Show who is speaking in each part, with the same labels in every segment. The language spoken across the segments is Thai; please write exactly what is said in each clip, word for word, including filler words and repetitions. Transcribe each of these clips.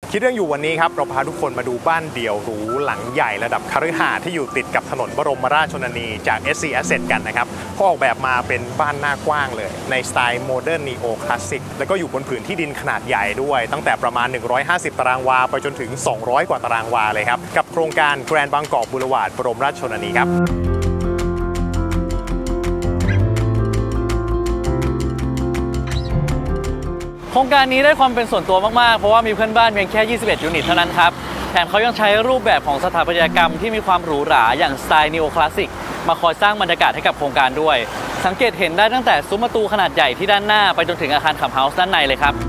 Speaker 1: คิดเรื่องอยู่วันนี้ครับเราพาทุกคนมาดูบ้านเดี่ยวหรูหลังใหญ่ระดับคฤหาสน์ที่อยู่ติดกับถนนบรมราชชนนีจาก เอส ซี Asset กันนะครับเขาออกแบบมาเป็นบ้านหน้ากว้างเลยในสไตล์โมเดิร์นนีโอคลาสสิกแล้วก็อยู่บนผืนที่ดินขนาดใหญ่ด้วยตั้งแต่ประมาณหนึ่งร้อยห้าสิบตารางวาไปจนถึงสองร้อยกว่าตารางวาเลยครับกับโครงการแกรนด์บางกอกบูรวาร์ดบรมราชชนนีครับ
Speaker 2: โครงการนี้ได้ความเป็นส่วนตัวมากๆเพราะว่ามีเพื่อนบ้านเพียงแค่ยี่สิบเอ็ดยูนิตเท่านั้นครับแถมเขายังใช้รูปแบบของสถาปัตยกรรมที่มีความหรูหราอย่างสไตล์นีโอคลาสสิกมาคอยสร้างบรรยากาศให้กับโครงการด้วยสังเกตเห็นได้ตั้งแต่ซุ้มประตูขนาดใหญ่ที่ด้านหน้าไปจนถึงอาคารขับเฮาส์ด้านในเลยครับ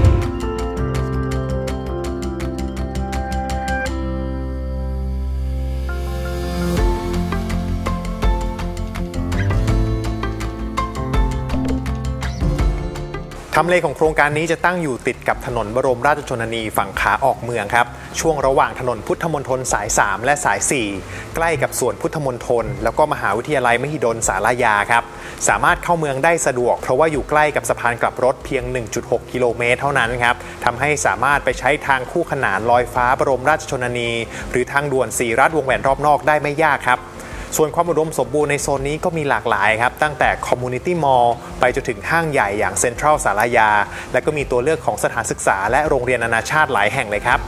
Speaker 1: ทำเลของโครงการนี้จะตั้งอยู่ติดกับถนนบรมราชชนนีฝั่งขาออกเมืองครับช่วงระหว่างถนนพุทธมณฑลสายสามและสายสี่ใกล้กับสวนพุทธมณฑลแล้วก็มหาวิทยาลัยมหิดลศาลายาครับสามารถเข้าเมืองได้สะดวกเพราะว่าอยู่ใกล้กับสะพานกลับรถเพียง หนึ่งจุดหก กิโลเมตรเท่านั้นครับทำให้สามารถไปใช้ทางคู่ขนานลอยฟ้าบรมราชชนนีหรือทางด่วนสีรัฐวงแหวนรอบนอกได้ไม่ยากครับส่วนความอุดมสมบูรณ์ในโซนนี้ก็มีหลากหลายครับตั้งแต่คอมมูนิตี้มอลล์ไปจนถึงห้างใหญ่อย่างเซ็นทรัลศาลายาและก็มีตัวเลือกของสถานศึกษาและโรงเรียนนานาชาติหลายแห่งเลยครับ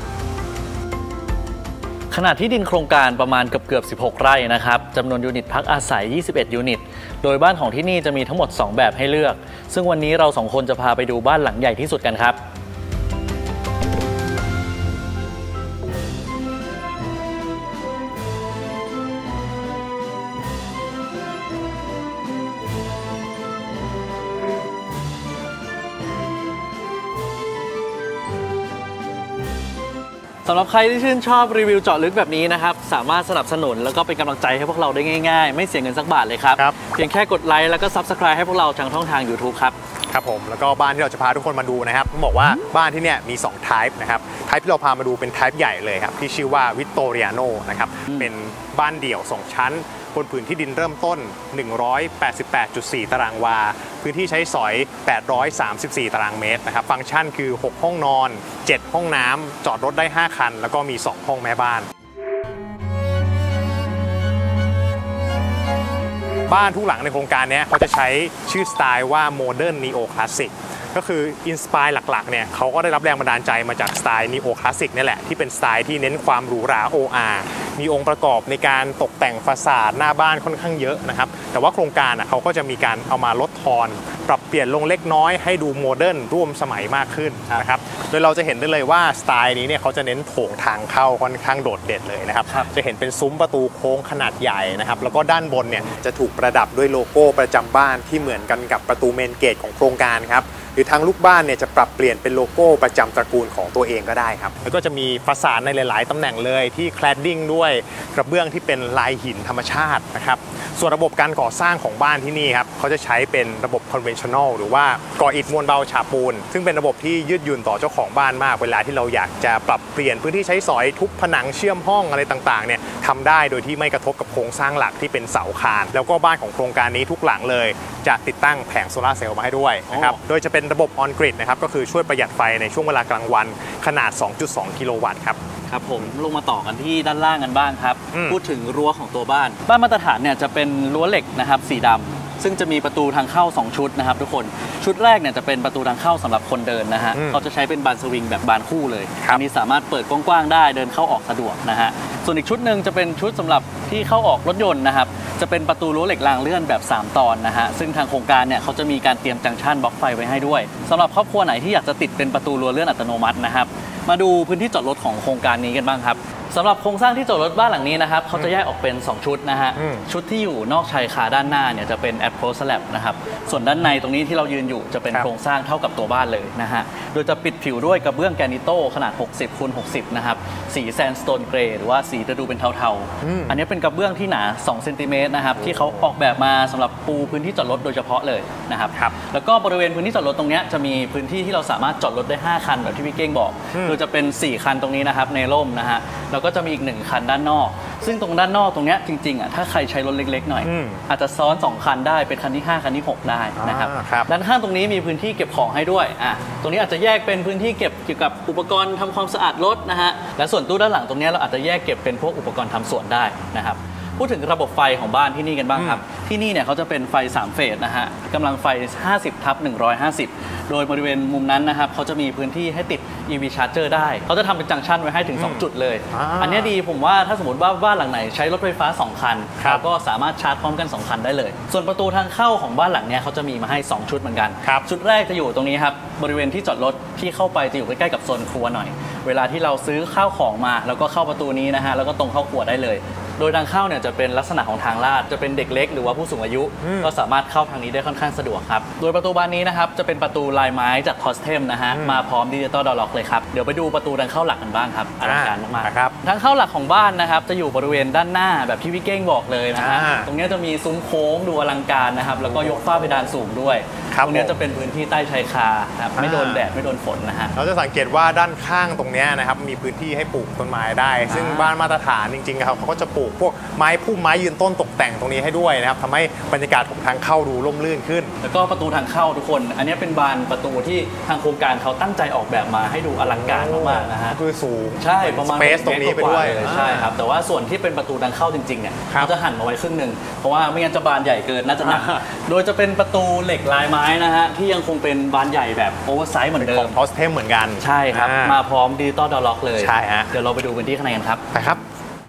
Speaker 2: ขนาดที่ดินโครงการประมาณเกือบๆสิบหกไร่นะครับจำนวนยูนิตพักอาศัยยี่สิบเอ็ดยูนิตโดยบ้านของที่นี่จะมีทั้งหมดสองแบบให้เลือกซึ่งวันนี้เราสองคนจะพาไปดูบ้านหลังใหญ่ที่สุดกันครับสำหรับใครที่ชื่นชอบรีวิวเจาะลึกแบบนี้นะครับสามารถสนับสนุนแล้วก็เป็นกำลังใจให้พวกเราได้ง่ายๆไม่เสียเงินสักบาทเลยครับเพียงแค่กดไลค์แล้วก็ ซับสไครบ์ ให้พวกเราทางช่องทาง ยูทูบ ครับ
Speaker 1: ครับผมแล้วก็บ้านที่เราจะพาทุกคนมาดูนะครับต้องบอกว่าบ้านที่เนี่ยมีสอง type นะครับ type ที่เราพามาดูเป็น type ใหญ่เลยครับที่ชื่อว่าวิตโตเรียโนนะครับเป็นบ้านเดี่ยวสองชั้นบนผืนที่ดินเริ่มต้น หนึ่งร้อยแปดสิบแปดจุดสี่ ตารางวาพื้นที่ใช้สอย แปดร้อยสามสิบสี่ ตารางเมตรนะครับฟังก์ชันคือหกห้องนอนเจ็ดห้องน้ำจอดรถได้ห้าคันแล้วก็มีสองห้องแม่บ้านบ้านทุกหลังในโครงการนี้เขาจะใช้ชื่อสไตล์ว่าโมเดิร์นนีโอคลาสสิกก็คืออินสปายหลักๆเนี่ยเขาก็ได้รับแรงบันดาลใจมาจากสไตล์นีโอคลาสสิกนี่แหละที่เป็นสไตล์ที่เน้นความหรูหรา โอ อาร์ มีองค์ประกอบในการตกแต่งฟาสาดหน้าบ้านค่อนข้างเยอะนะครับแต่ว่าโครงการเขาก็จะมีการเอามาลดทอนปรับเปลี่ยนลงเล็กน้อยให้ดูโมเดิร์นร่วมสมัยมากขึ้นนะครับโดยเราจะเห็นได้เลยว่าสไตล์นี้เนี่ยเขาจะเน้นโถงทางเข้าค่อนข้างโดดเด่นเลยนะครับจะเห็นเป็นซุ้มประตูโค้งขนาดใหญ่นะครับแล้วก็ด้านบนเนี่ยจะถูกประดับด้วยโลโก้ประจำบ้านที่เหมือนกันกับประตูเมนเกตของโครงการครับหรือทางลูกบ้านเนี่ยจะปรับเปลี่ยนเป็นโลโก้ประจำตระกูลของตัวเองก็ได้ครับแล้วก็จะมีฟาสาดในหลายๆตำแหน่งเลยที่แคลดดิ้งด้วยกระเบื้องที่เป็นลายหินธรรมชาตินะครับส่วนระบบการก่อสร้างของบ้านที่นี่ครับเขาจะใช้เป็นระบบคอนเวนชั่นแนลหรือว่าก่ออิฐมวลเบาฉาบปูนซึ่งเป็นระบบที่ยืดหยุ่นต่อเจ้าของบ้านมากเวลาที่เราอยากจะปรับเปลี่ยนพื้นที่ใช้สอยทุบผนังเชื่อมห้องอะไรต่างๆเนี่ยทำได้โดยที่ไม่กระทบกับโครงสร้างหลักที่เป็นเสาคานแล้วก็บ้านของโครงการนี้ทุกหลังเลยจะติดตั้งแผงโซลาร์เซลล์มาให้ด้วยนะครับโดยจะเป็นระบบออนกริดนะครับก็คือช่วยประหยัดไฟในช่วงเวลากลางวันขนาด สองจุดสอง กิโลวัตต์ครับ
Speaker 2: ครับผมลงมาต่อกันที่ด้านล่างกันบ้างครับพูดถึงรั้วของตัวบ้านบ้านมาตรฐานเนี่ยจะเป็นรั้วเหล็กนะครับสีดำซึ่งจะมีประตูทางเข้าสองชุดนะครับทุกคนชุดแรกเนี่ยจะเป็นประตูทางเข้าสำหรับคนเดินนะฮะเขาจะใช้เป็นบานสวิงแบบบานคู่เลยอันนี้สามารถเปิดกว้างๆได้เดินเข้าออกสะดวกนะฮะส่วนอีกชุดหนึ่งจะเป็นชุดสำหรับที่เข้าออกรถยนต์นะครับจะเป็นประตูรั้วเหล็กรางเลื่อนแบบสามตอนนะฮะซึ่งทางโครงการเนี่ยเขาจะมีการเตรียมจังชั่นบล็อกไฟไว้ให้ด้วยสำหรับครอบครัวไหนที่อยากจะติดเป็นประตูรั้วเลื่อนอัตโนมัตินะครับมาดูพื้นที่จอดรถของโครงการนี้กันบ้างครับสำหรับโครงสร้างที่จอดรถบ้านหลังนี้นะครับเขาจะแยกออกเป็นสองชุดนะฮะชุดที่อยู่นอกชายคาด้านหน้าเนี่ยจะเป็น approach slab นะครับส่วนด้านในตรงนี้ที่เรายืนอยู่จะเป็นโครงสร้างเท่ากับตัวบ้านเลยนะฮะโดยจะปิดผิวด้วยกระเบื้องแกรนิโตขนาดหกสิบคูณหกสิบนะครับสีแซนสโตนเกรย์หรือว่าสีจะดูเป็นเทาๆอันนี้เป็นกระเบื้องที่หนาสองเซนติเมตรนะครับที่เขาออกแบบมาสำหรับปูพื้นที่จอดรถโดยเฉพาะเลยนะครับแล้วก็บริเวณพื้นที่จอดรถตรงนี้จะมีพื้นที่ที่เราสามารถจอดรถได้ห้าคันแบบที่พี่เก้งบอกโดยจะเป็นสี่คันตรงนี้นะครับในร่มนะฮะแล้วก็จะมีอีกหนึ่งคันด้านนอกซึ่งตรงด้านนอกตรงเนี้ยจริงๆอ่ะถ้าใครใช้รถเล็กๆหน่อยอาจจะซ้อนสองคันได้เป็นคันที่ห้าคันที่หกได้นะครับด้านข้างตรงนี้มีพื้นที่เก็บของให้ด้วยอ่ะตรงนี้อาจจะแยกเป็นพื้นที่เก็บเกี่ยวกับอุปกรณ์ทำความสะอาดรถนะฮะและส่วนตู้ด้านหลังตรงนี้เราอาจจะแยกเก็บเป็นพวกอุปกรณ์ทำสวนได้นะครับพูดถึงระบบไฟของบ้านที่นี่กันบ้างครับที่นี่เนี่ยเขาจะเป็นไฟสามเฟสนะฮะกำลังไฟห้าสิบทับหนึ่งร้อยห้าสิบโดยบริเวณมุมนั้นนะครับเขาจะมีพื้นที่ให้ติด อี วี Charger ได้เขาจะทำเป็นจังก์ชันไว้ให้ถึงสองจุดเลยอันนี้ดีผมว่าถ้าสมมติว่าบ้านหลังไหนใช้รถไฟฟ้าสองคันเราก็สามารถชาร์จพร้อมกันสองคันได้เลยส่วนประตูทางเข้าของบ้านหลังเนี้ยเขาจะมีมาให้สองชุดเหมือนกันชุดแรกจะอยู่ตรงนี้ครับบริเวณที่จอดรถที่เข้าไปจะอยู่ใกล้ๆกับโซนครัวหน่อยเวลาที่เราซื้อข้าวของมาแล้วก็เข้าประตูนี้นะฮะแล้วก็ตรงเข้าครัวได้เลยโดยทางเข้าเนี่ยจะเป็นลักษณะของทางลาดจะเป็นเด็กเล็กหรือว่าผู้สูงอายุก็สามารถเข้าทางนี้ได้ค่อนข้างสะดวกครับโดยประตูบานนี้นะครับจะเป็นประตูลายไม้จากคอสเทมนะฮะมาพร้อมดิจิตอลดอร์ล็อกเลยครับเดี๋ยวไปดูประตูทางเข้าหลักกันบ้างครับอลังการมากๆครับทางเข้าหลักของบ้านนะครับจะอยู่บริเวณด้านหน้าแบบที่พี่เก้งบอกเลยนะฮะตรงนี้จะมีซุ้มโค้งดูอลังการนะครับแล้วก็ยกฝ้าเพดานสูงด้วยตรงนี้จะเป็นพื้นที่ใต้ชายคาครับไม่โดนแดดไม่โดนฝนนะฮะ
Speaker 1: เราจะสังเกตว่าด้านข้างตรงนี้นะครับมีพื้นที่ให้ปลูกต้นไม้ได้ซึ่งบ้านมาตรฐานจริงๆครับเขาก็จะปลูกพวกไม้พุ่มไม้ยืนต้นตกแต่งตรงนี้ให้ด้วยนะครับทำให้บรรยากาศของทางเข้าดูร่มรื่นขึ้น
Speaker 2: แล้วก็ประตูทางเข้าทุกคนอันนี้เป็นบานประตูที่ทางโครงการเขาตั้งใจออกแบบมาให้ดูอลังการมากๆนะฮะ
Speaker 1: คือสูง
Speaker 2: ใช่ประมาณ
Speaker 1: สเปซตรงนี้ไปด้วย
Speaker 2: ใช่ครับแต่ว่าส่วนที่เป็นประตูทางเข้าจริงๆเนี่ยเขาจะหั่นมาไว้ครึ่งหนึ่งเพราะว่าไม่งั้นจะบานใหญ่เกินน่าจะหนักโดยจะเป็นประตูเหล็กลายไม้นะฮะที่ยังคงเป็นบานใหญ่แบบโอเวอร์ไซส์เหมือนเดิม
Speaker 1: ของพอสเทมเหมือนกัน
Speaker 2: ใช่ครับมาพร้อมดิจิตอลดอร์ล็อกเลย
Speaker 1: ใช่ฮะ
Speaker 2: เดี๋ยวเราไปดูกันที่ข้างในกันครับ
Speaker 1: ไปครับ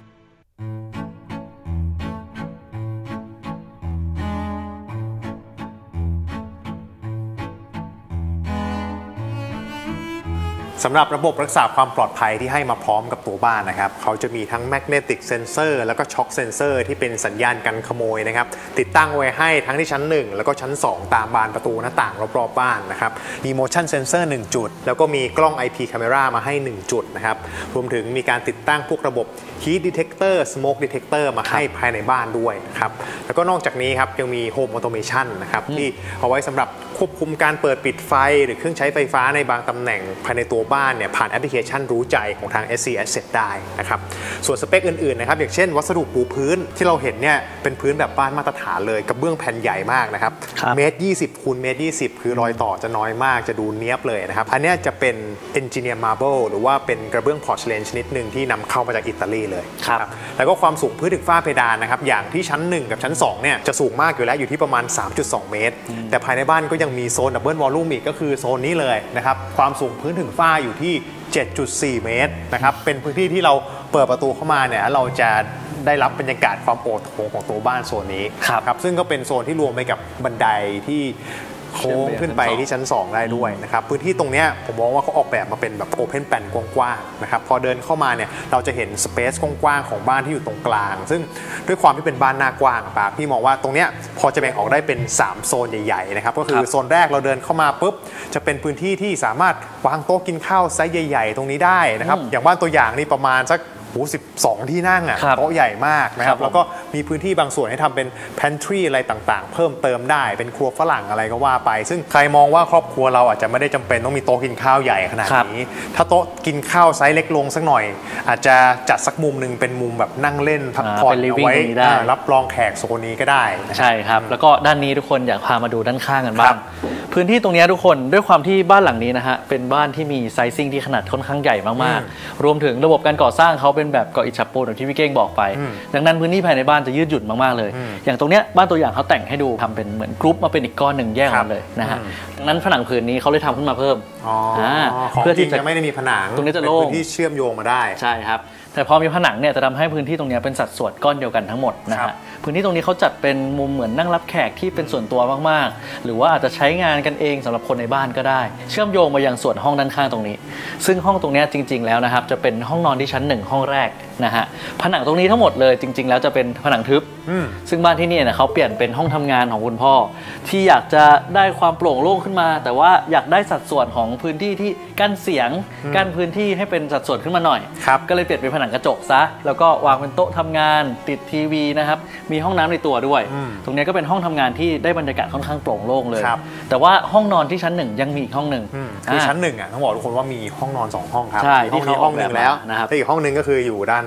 Speaker 1: สำหรับระบบรักษาความปลอดภัยที่ให้มาพร้อมกับตัวบ้านนะครับเขาจะมีทั้ง Magnetic Sensor แล้วก็ Shock Sensor ที่เป็นสัญญาณกันขโมยนะครับติดตั้งไว้ให้ทั้งที่ชั้นหนึ่งแล้วก็ชั้นสองตามบานประตูหน้าต่างรอบๆบ้านนะครับมี Motion Sensor หนึ่งจุดแล้วก็มีกล้อง ไอ พี Camera มาให้หนึ่งจุดนะครับรวมถึงมีการติดตั้งพวกระบบ Heat Detector Smoke Detector มาให้ภายในบ้านด้วยนะครับแล้วก็นอกจากนี้ครับยังมี Home Automation นะครับที่เอาไว้สำหรับควบคุมการเปิดปิดไฟหรือเครื่องใช้ไฟฟ้าในบางตำแหน่งภายในตัวบ้านเนี่ยผ่านแอปพลิเคชันรู้ใจของทาง เอส ซี Asset ได้นะครับส่วนสเปคอื่นๆนะครับอย่างเช่นวัสดุปูพื้นที่เราเห็นเนี่ยเป็นพื้นแบบบ้านมาตรฐานเลยกับเบื้องแผ่นใหญ่มากนะครับเมตรยี่สิบคูณเมตรยี่สิบคือรอยต่อจะน้อยมากจะดูเนียบเลยนะครับอันนี้จะเป็น Engineer Marble หรือว่าเป็นกระเบื้องพอร์ชเลนชนิดหนึ่งที่นำเข้ามาจากอิตาลีเลยครับแล้วก็ความสูงพื้นถึงฝ้าเพดานนะครับอย่างที่ชั้นหนึ่งกับชั้นสองเนี่ยจะสูงมากอยู่แล้วอยู่ที่ประมาณ สามจุดสอง เมตรแต่ภายในบ้านก็ยังมีโซนดับเบิลวอลลุ่มอีกก็คือโซนนี้เลยนะครับความสูงพื้นถึงฝ้าอยู่ที่ เจ็ดจุดสี่ เมตรนะครับเป็นพื้นที่ที่เราเปิดประตูเข้ามาเนี่ยเราจะได้รับบรรยากาศความโปร่งโถงของตัวบ้านโซนนี้ครับซึ่งก็เป็นโซนที่รวมไปกับบันไดที่โค้งขึ้นไปที่ชั้นสองได้ด้วยนะครับพื้นที่ตรงนี้ผมมองว่าเขาออกแบบมาเป็นแบบโอเพนแปนกว้างๆนะครับพอเดินเข้ามาเนี่ยเราจะเห็นสเปซกว้างๆของบ้านที่อยู่ตรงกลางซึ่งด้วยความที่เป็นบ้านหน้ากว้างปากพี่มองว่าตรงเนี้ยพอจะแบ่งออกได้เป็นสามโซนใหญ่ๆนะครับก็คือโซนแรกเราเดินเข้ามาปุ๊บจะเป็นพื้นที่ที่สามารถวางโต๊ะกินข้าวไซส์ใหญ่ๆตรงนี้ได้นะครับอย่างบ้านตัวอย่างนี่ประมาณสักโอ้สิบสองที่นั่งอ่ะโต๊ะใหญ่มากนะครับแล้วก็มีพื้นที่บางส่วนให้ทำเป็น pantry อะไรต่างๆเพิ่มเติมได้เป็นครัวฝรั่งอะไรก็ว่าไปซึ่งใครมองว่าครอบครัวเราอาจจะไม่ได้จำเป็นต้องมีโต๊ะกินข้าวใหญ่ขนาดนี้ถ้าโต๊ะกินข้าวไซส์เล็กลงสักหน่อยอาจจะจัดสักมุมหนึ่งเป็นมุมแบบนั่งเล่นพักผ่อนเอาไว้รับรองแขกโซนนี้ก็ได้
Speaker 2: ใช่ครับแล้วก็ด้านนี้ทุกคนอยากพามาดูด้านข้างกันบ้างพื้นที่ตรงนี้ทุกคนด้วยความที่บ้านหลังนี้นะฮะเป็นบ้านที่มีไซซิ่งที่ขนาดค่อนข้างใหญ่มากๆรวมถึงระบบการก่อสร้างเขาเป็นแบบก่ออิฐฉาบปูนอย่างที่พี่เก้งบอกไปดังนั้นพื้นที่ภายในบ้านจะยืดหยุ่นมากๆเลยอย่างตรงเนี้ยบ้านตัวอย่างเขาแต่งให้ดูทำเป็นเหมือนกรุ๊ปมาเป็นอีกก้อนหนึ่งแยกออกมาเลยนะฮะดังนั้นผนังผืนนี้เขาเลยทำขึ้นมาเพิ่ม
Speaker 1: เพื่อที่จะไม่ได้มีผนัง
Speaker 2: ตรงนี้จะโล่ง
Speaker 1: ที่เชื่อมโยงมาได้
Speaker 2: ใช่ครับแต่พอมีผนังเนี่ยจะทำให้พื้นที่ตรงนี้เป็นสัดส่วนก้อนเดียวกันทั้งหมดนะฮะพื้นที่ตรงนี้เขาจัดเป็นมุมเหมือนนั่งรับแขกที่เป็นส่วนตัวมากๆหรือว่าอาจจะใช้งานกันเองสำหรับคนในบ้านก็ได้เชื่อมโยงมายังส่วนห้องด้านข้างตรงนี้ซึ่งห้องตรงนี้จริงๆแล้วนะครับจะเป็นห้องนอนที่ชั้นหนึ่งห้องแรกนะฮะผนังตรงนี้ทั้งหมดเลยจริงๆแล้วจะเป็นผนังทึบซึ่งบ้านที่นี่เนี่ยเขาเปลี่ยนเป็นห้องทำงานของคุณพ่อที่อยากจะได้ความโปร่งโล่งขึ้นมาแต่ว่าอยากได้สัดส่วนของพื้นที่ที่กั้นเสียงกั้นพื้นที่ให้เป็นสัดส่วนขึ้นมาหน่อยก็เลยเปลี่ยนเป็นผนังกระจกซะแล้วก็วางเป็นโต๊ะทำงานติดทีวีนะครับมีห้องน้ำในตัวด้วยตรงนี้ก็เป็นห้องทำงานที่ได้บรรยากาศค่อนข้างโปร่งโล่งเลยแต่ว่าห้องนอนที่ชั้นหนึ่งยังมีอีกห้องหนึ่ง
Speaker 1: คือชั้นหนึ่งอ่ะต้องบอกทุกคนว่ามีห้องนอนสองห้องครับห้องนี้ห้องหนึ่งแล้วนะครับอีกห้องหนึ่งก็คืออยู่ด้าน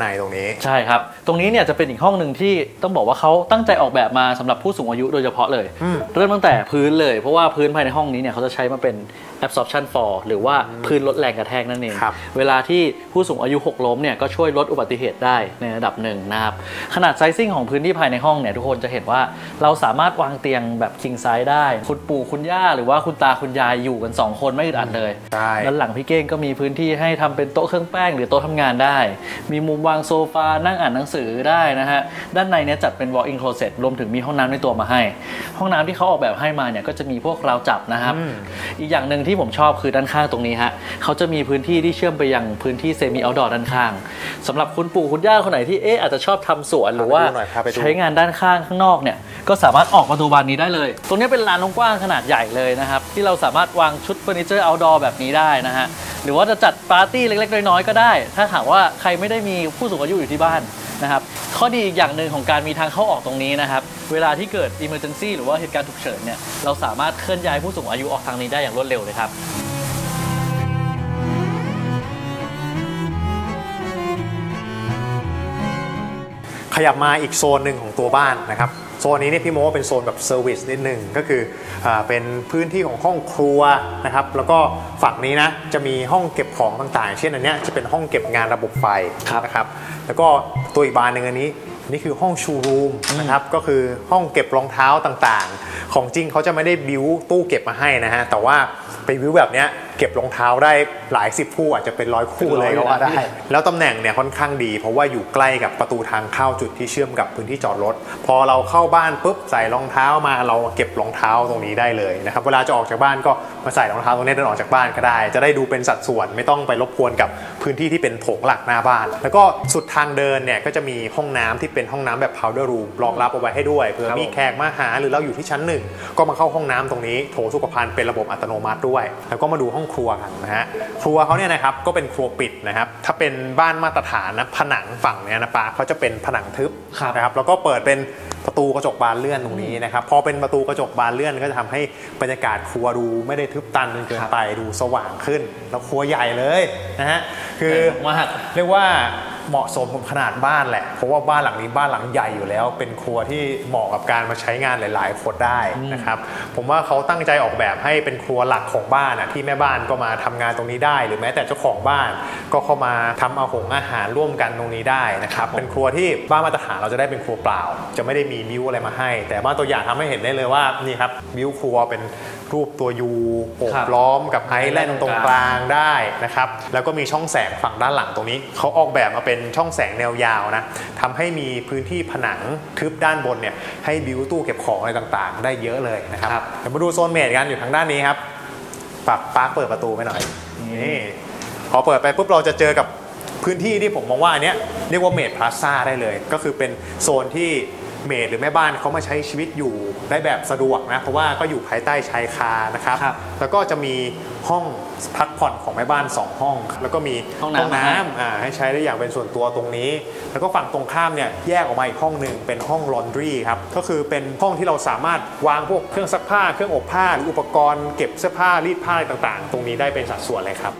Speaker 1: ในตรงนี้
Speaker 2: ใช่ครับตรงนี้เนี่ยจะเป็นอีกห้องหนึ่งที่ต้องบอกว่าเขาตั้งใจออกแบบมาสำหรับผู้สูงอายุโดยเฉพาะเลยเริ่มตั้งแต่พื้นเลยเพราะว่าพื้นภายในห้องนี้เนี่ยเขาจะใช้มาเป็น absorption floor หรือว่าพื้นลดแรงกระแทกนั่นเองเวลาที่ผู้สูงอายุหกล้มเนี่ยก็ช่วยลดอุบัติเหตุได้ในระดับหนึ่งนะครับขนาดไซซิ่งของพื้นที่ภายในห้องเนี่ยทุกคนจะเห็นว่าเราสามารถวางเตียงแบบ king size ได้คุณปู่คุณย่าหรือว่าคุณตาคุณยายอยู่กันสองคนไม่อึดอัดเลยด้านหลังพี่เก้งก็มีพื้นที่ให้ทำเป็นโต๊ะเครื่องแป้งหรือโต๊ะทำงานได้มีมุมวางโซฟานั่งอ่านหนังสือได้นะฮะด้านในเนี่ยจัดเป็น walk-in closet รวมถึงมีห้องน้ำในตัวมาให้ห้องน้ำที่เขาออกแบบให้มาเนี่ยก็จะมีพวกราวจับนะครับ อ, อีกอย่างหนึ่งที่ผมชอบคือด้านข้างตรงนี้ฮะเขาจะมีพื้นที่ที่เชื่อมไปยังพื้นที่ semi outdoor ด้านข้างสำหรับคุณปู่คุณย่าคนไหนที่เอ๊ะอาจจะชอบทำสวนหรือว่าใช้งานด้านข้างข้างนอกเนี่ยก็สามารถออกประตูบานนี้ได้เลยตรงนี้เป็นลานกว้างขนาดใหญ่เลยนะครับที่เราสามารถวางชุดเฟอร์นิเจอร์ outdoor แบบนี้ได้นะฮะหรือว่าจะจัดปาร์ตี้เล็กๆน้อยๆก็ได้ถ้าหากว่าใครไม่ได้มีผู้สูงอายุอยู่ที่บ้านนะครับข้อดีอีกอย่างหนึ่งของการมีทางเข้าออกตรงนี้นะครับเวลาที่เกิด emergency หรือว่าเหตุการณ์ฉุกเฉินเนี่ยเราสามารถเคลื่อนย้ายผู้สูงอายุออกทางนี้ได้อย่างรวดเร็วเลยครับ
Speaker 1: ขยับมาอีกโซนหนึ่งของตัวบ้านนะครับโซนนี้เนี่ยพี่โมว่าเป็นโซนแบบเซอร์วิสนิดหนึ่งก็คืออ่าเป็นพื้นที่ของห้องครัวนะครับแล้วก็ฝั่งนี้นะจะมีห้องเก็บของต่างๆเช่นอันนี้จะเป็นห้องเก็บงานระบบไฟนะครับแล้วก็ตัวอีกบานหนึ่งอันนี้นี่คือห้องชูรูมนะครับก็คือห้องเก็บรองเท้าต่างๆของจริงเขาจะไม่ได้บิวตู้เก็บมาให้นะฮะแต่ว่าไปบิวแบบนี้เก็บรองเท้าได้หลายสิบคู่อาจจะเป็นร้อยคู่เลยก็ว่าได้แล้วตำแหน่งเนี่ยค่อนข้างดีเพราะว่าอยู่ใกล้กับประตูทางเข้าจุดที่เชื่อมกับพื้นที่จอดรถพอเราเข้าบ้านปุ๊บใส่รองเท้ามาเราเก็บรองเท้าตรงนี้ได้เลยนะครับเวลาจะออกจากบ้านก็มาใส่รองเท้าตรงนี้เดินออกจากบ้านก็ได้จะได้ดูเป็นสัดส่วนไม่ต้องไปรบกวนกับพื้นที่ที่เป็นโถงหลักหน้าบ้านแล้วก็สุดทางเดินเนี่ยก็จะมีห้องน้ำที่เป็นห้องน้ำแบบ powder room รองรับเอาไว้ให้ด้วยเผื่อมีแขกมาหาหรือเราอยู่ที่ชั้นหนึ่งก็มาเข้าห้องน้ำตรงนี้โถสุขภัณฑ์เป็นระบบอัตโนมัติด้วยแล้วก็มาดูห้องครัวกันนะฮะครัวเขาเนี่ยนะครับก็เป็นครัวปิดนะครับถ้าเป็นบ้านมาตรฐานนะผนังฝั่งเนี่ยนะปาเขาจะเป็นผนังทึบนะครับแล้วก็เปิดเป็นประตูกระจกบานเลื่อนตรงนี้นะครับพอเป็นประตูกระจกบานเลื่อนก็จะทำให้บรรยากาศครัวดูไม่ได้ทึบตันจนเกินไปดูสว่างขึ้นแล้วครัวใหญ่เลยนะฮะคือเรียกว่าเหมาะสมกับขนาดบ้านแหละเพราะว่าบ้านหลังนี้บ้านหลังใหญ่อยู่แล้วเป็นครัวที่เหมาะกับการมาใช้งานหลายๆคนได้นะครับผมว่าเขาตั้งใจออกแบบให้เป็นครัวหลักของบ้านอ่ะที่แม่บ้านก็มาทำงานตรงนี้ได้หรือแม้แต่เจ้าของบ้านก็เข้ามาทำอาหงอาหารร่วมกันตรงนี้ได้นะครับเป็นครัวที่บ้านมาตรฐานเราจะได้เป็นครัวเปล่าจะไม่ได้มีบิวอะไรมาให้แต่บ้านตัวอย่างทำให้เห็นได้เลยว่านี่ครับบิวครัวเป็นรูปตัวยูโอบล้อมกับไอแลนด์ตรงกลางได้นะครับแล้วก็มีช่องแสงฝั่งด้านหลังตรงนี้เขาออกแบบมาเป็นช่องแสงแนวยาวนะทำให้มีพื้นที่ผนังทึบด้านบนเนี่ยให้บิวตู้เก็บของอะไรต่างๆได้เยอะเลยนะครับเดี๋ยวมาดูโซนเมดกันอยู่ทางด้านนี้ครับปากปาร์คเปิดประตูไปหน่อยนี่พอเปิดไปปุ๊บเราจะเจอกับพื้นที่ที่ผมมองว่าอันเนี้ยเรียกว่าเมดพลาซ่าได้เลยก็คือเป็นโซนที่เมดหรือแม่บ้านเขามาใช้ชีวิตอยู่ได้แบบสะดวกนะเพราะว่าก็อยู่ภายใต้ชายคานะครับแล้วก็จะมีห้องพักผ่อนของแม่บ้านสองห้องแล้วก็มีห้องน้ำอ่าให้ใช้ได้อย่างเป็นส่วนตัวตรงนี้แล้วก็ฝั่งตรงข้ามเนี่ยแยกออกมาอีกห้องหนึ่งเป็นห้องลอนดรีครับก็คือเป็นห้องที่เราสามารถวางพวกเครื่องซักผ้าเครื่องอบผ้าหรืออุปกรณ์เก็บเสื้อผ้ารีดผ้าต่างๆตรงนี้ได้เป็นสัดส่วนเลยครับ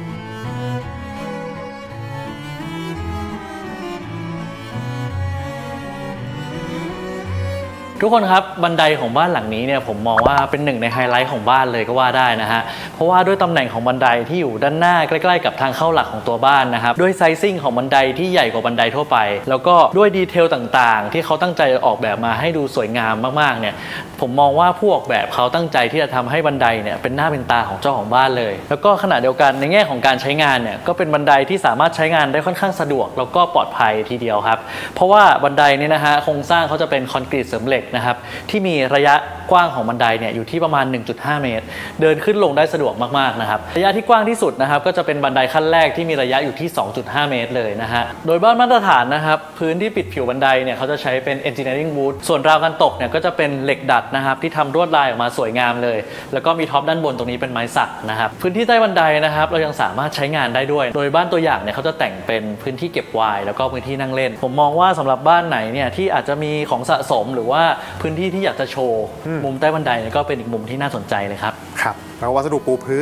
Speaker 2: ทุกคนครับบันไดของบ้านหลังนี้เนี่ยผมมองว่าเป็นหนึ่งในไฮไลท์ของบ้านเลยก็ว่าได้นะฮะเพราะว่าด้วยตำแหน่งของบันไดที่อยู่ด้านหน้าใกล้ๆกับทางเข้าหลักของตัวบ้านนะครับด้วยไซซิ่งของบันไดที่ใหญ่กว่าบันไดทั่วไปแล้วก็ด้วยดีเทลต่างๆที่เขาตั้งใจออกแบบมาให้ดูสวยงามมากๆเนี่ยผมมองว่าผู้ออกแบบเขาตั้งใจที่จะทำให้บันไดเนี่ยเป็นหน้าเป็นตาของเจ้าของบ้านเลยแล้วก็ขณะเดียวกันในแง่ของการใช้งานเนี่ยก็เป็นบันไดที่สามารถใช้งานได้ค่อนข้างสะดวกแล้วก็ปลอดภัยทีเดียวครับเพราะว่าบันไดนี่นะฮะโครงสร้างเขาจะเป็นคอนกรีตเสริมเหล็กนะครับที่มีระยะกว้างของบันไดเนี่ยอยู่ที่ประมาณ หนึ่งจุดห้า เมตรเดินขึ้นลงได้สะดวกมากๆนะครับระยะที่กว้างที่สุดนะครับก็จะเป็นบันไดขั้นแรกที่มีระยะอยู่ที่ สองจุดห้า เมตรเลยนะฮะโดยบ้านมาตรฐานนะครับพื้นที่ปิดผิวบันไดเนี่ยเขาจะใช้เป็น engineering wood ส่วนราวกันตกเนี่ยก็จะเป็นเหล็กดัดนะครับที่ทำลวดลายออกมาสวยงามเลยแล้วก็มีท็อปด้านบนตรงนี้เป็นไม้สักนะครับพื้นที่ใต้บันไดนะครับเรายังสามารถใช้งานได้ด้วยโดยบ้านตัวอย่างเนี่ยเขาจะแต่งเป็นพื้นที่เก็บไวน์แล้วก็พื้นที่นั่งเล่นผมมองว่าสำหรับบ้านไหนเนี่ยที่อาจจะมีของสะสมหรือว่าพื้นที่ที่อยากจะโชว์มุมใต้บันไดก็เป็นอีกมุมที่น่าสนใจเลยครับ
Speaker 1: ครับแล้ววัสดุปูพื้น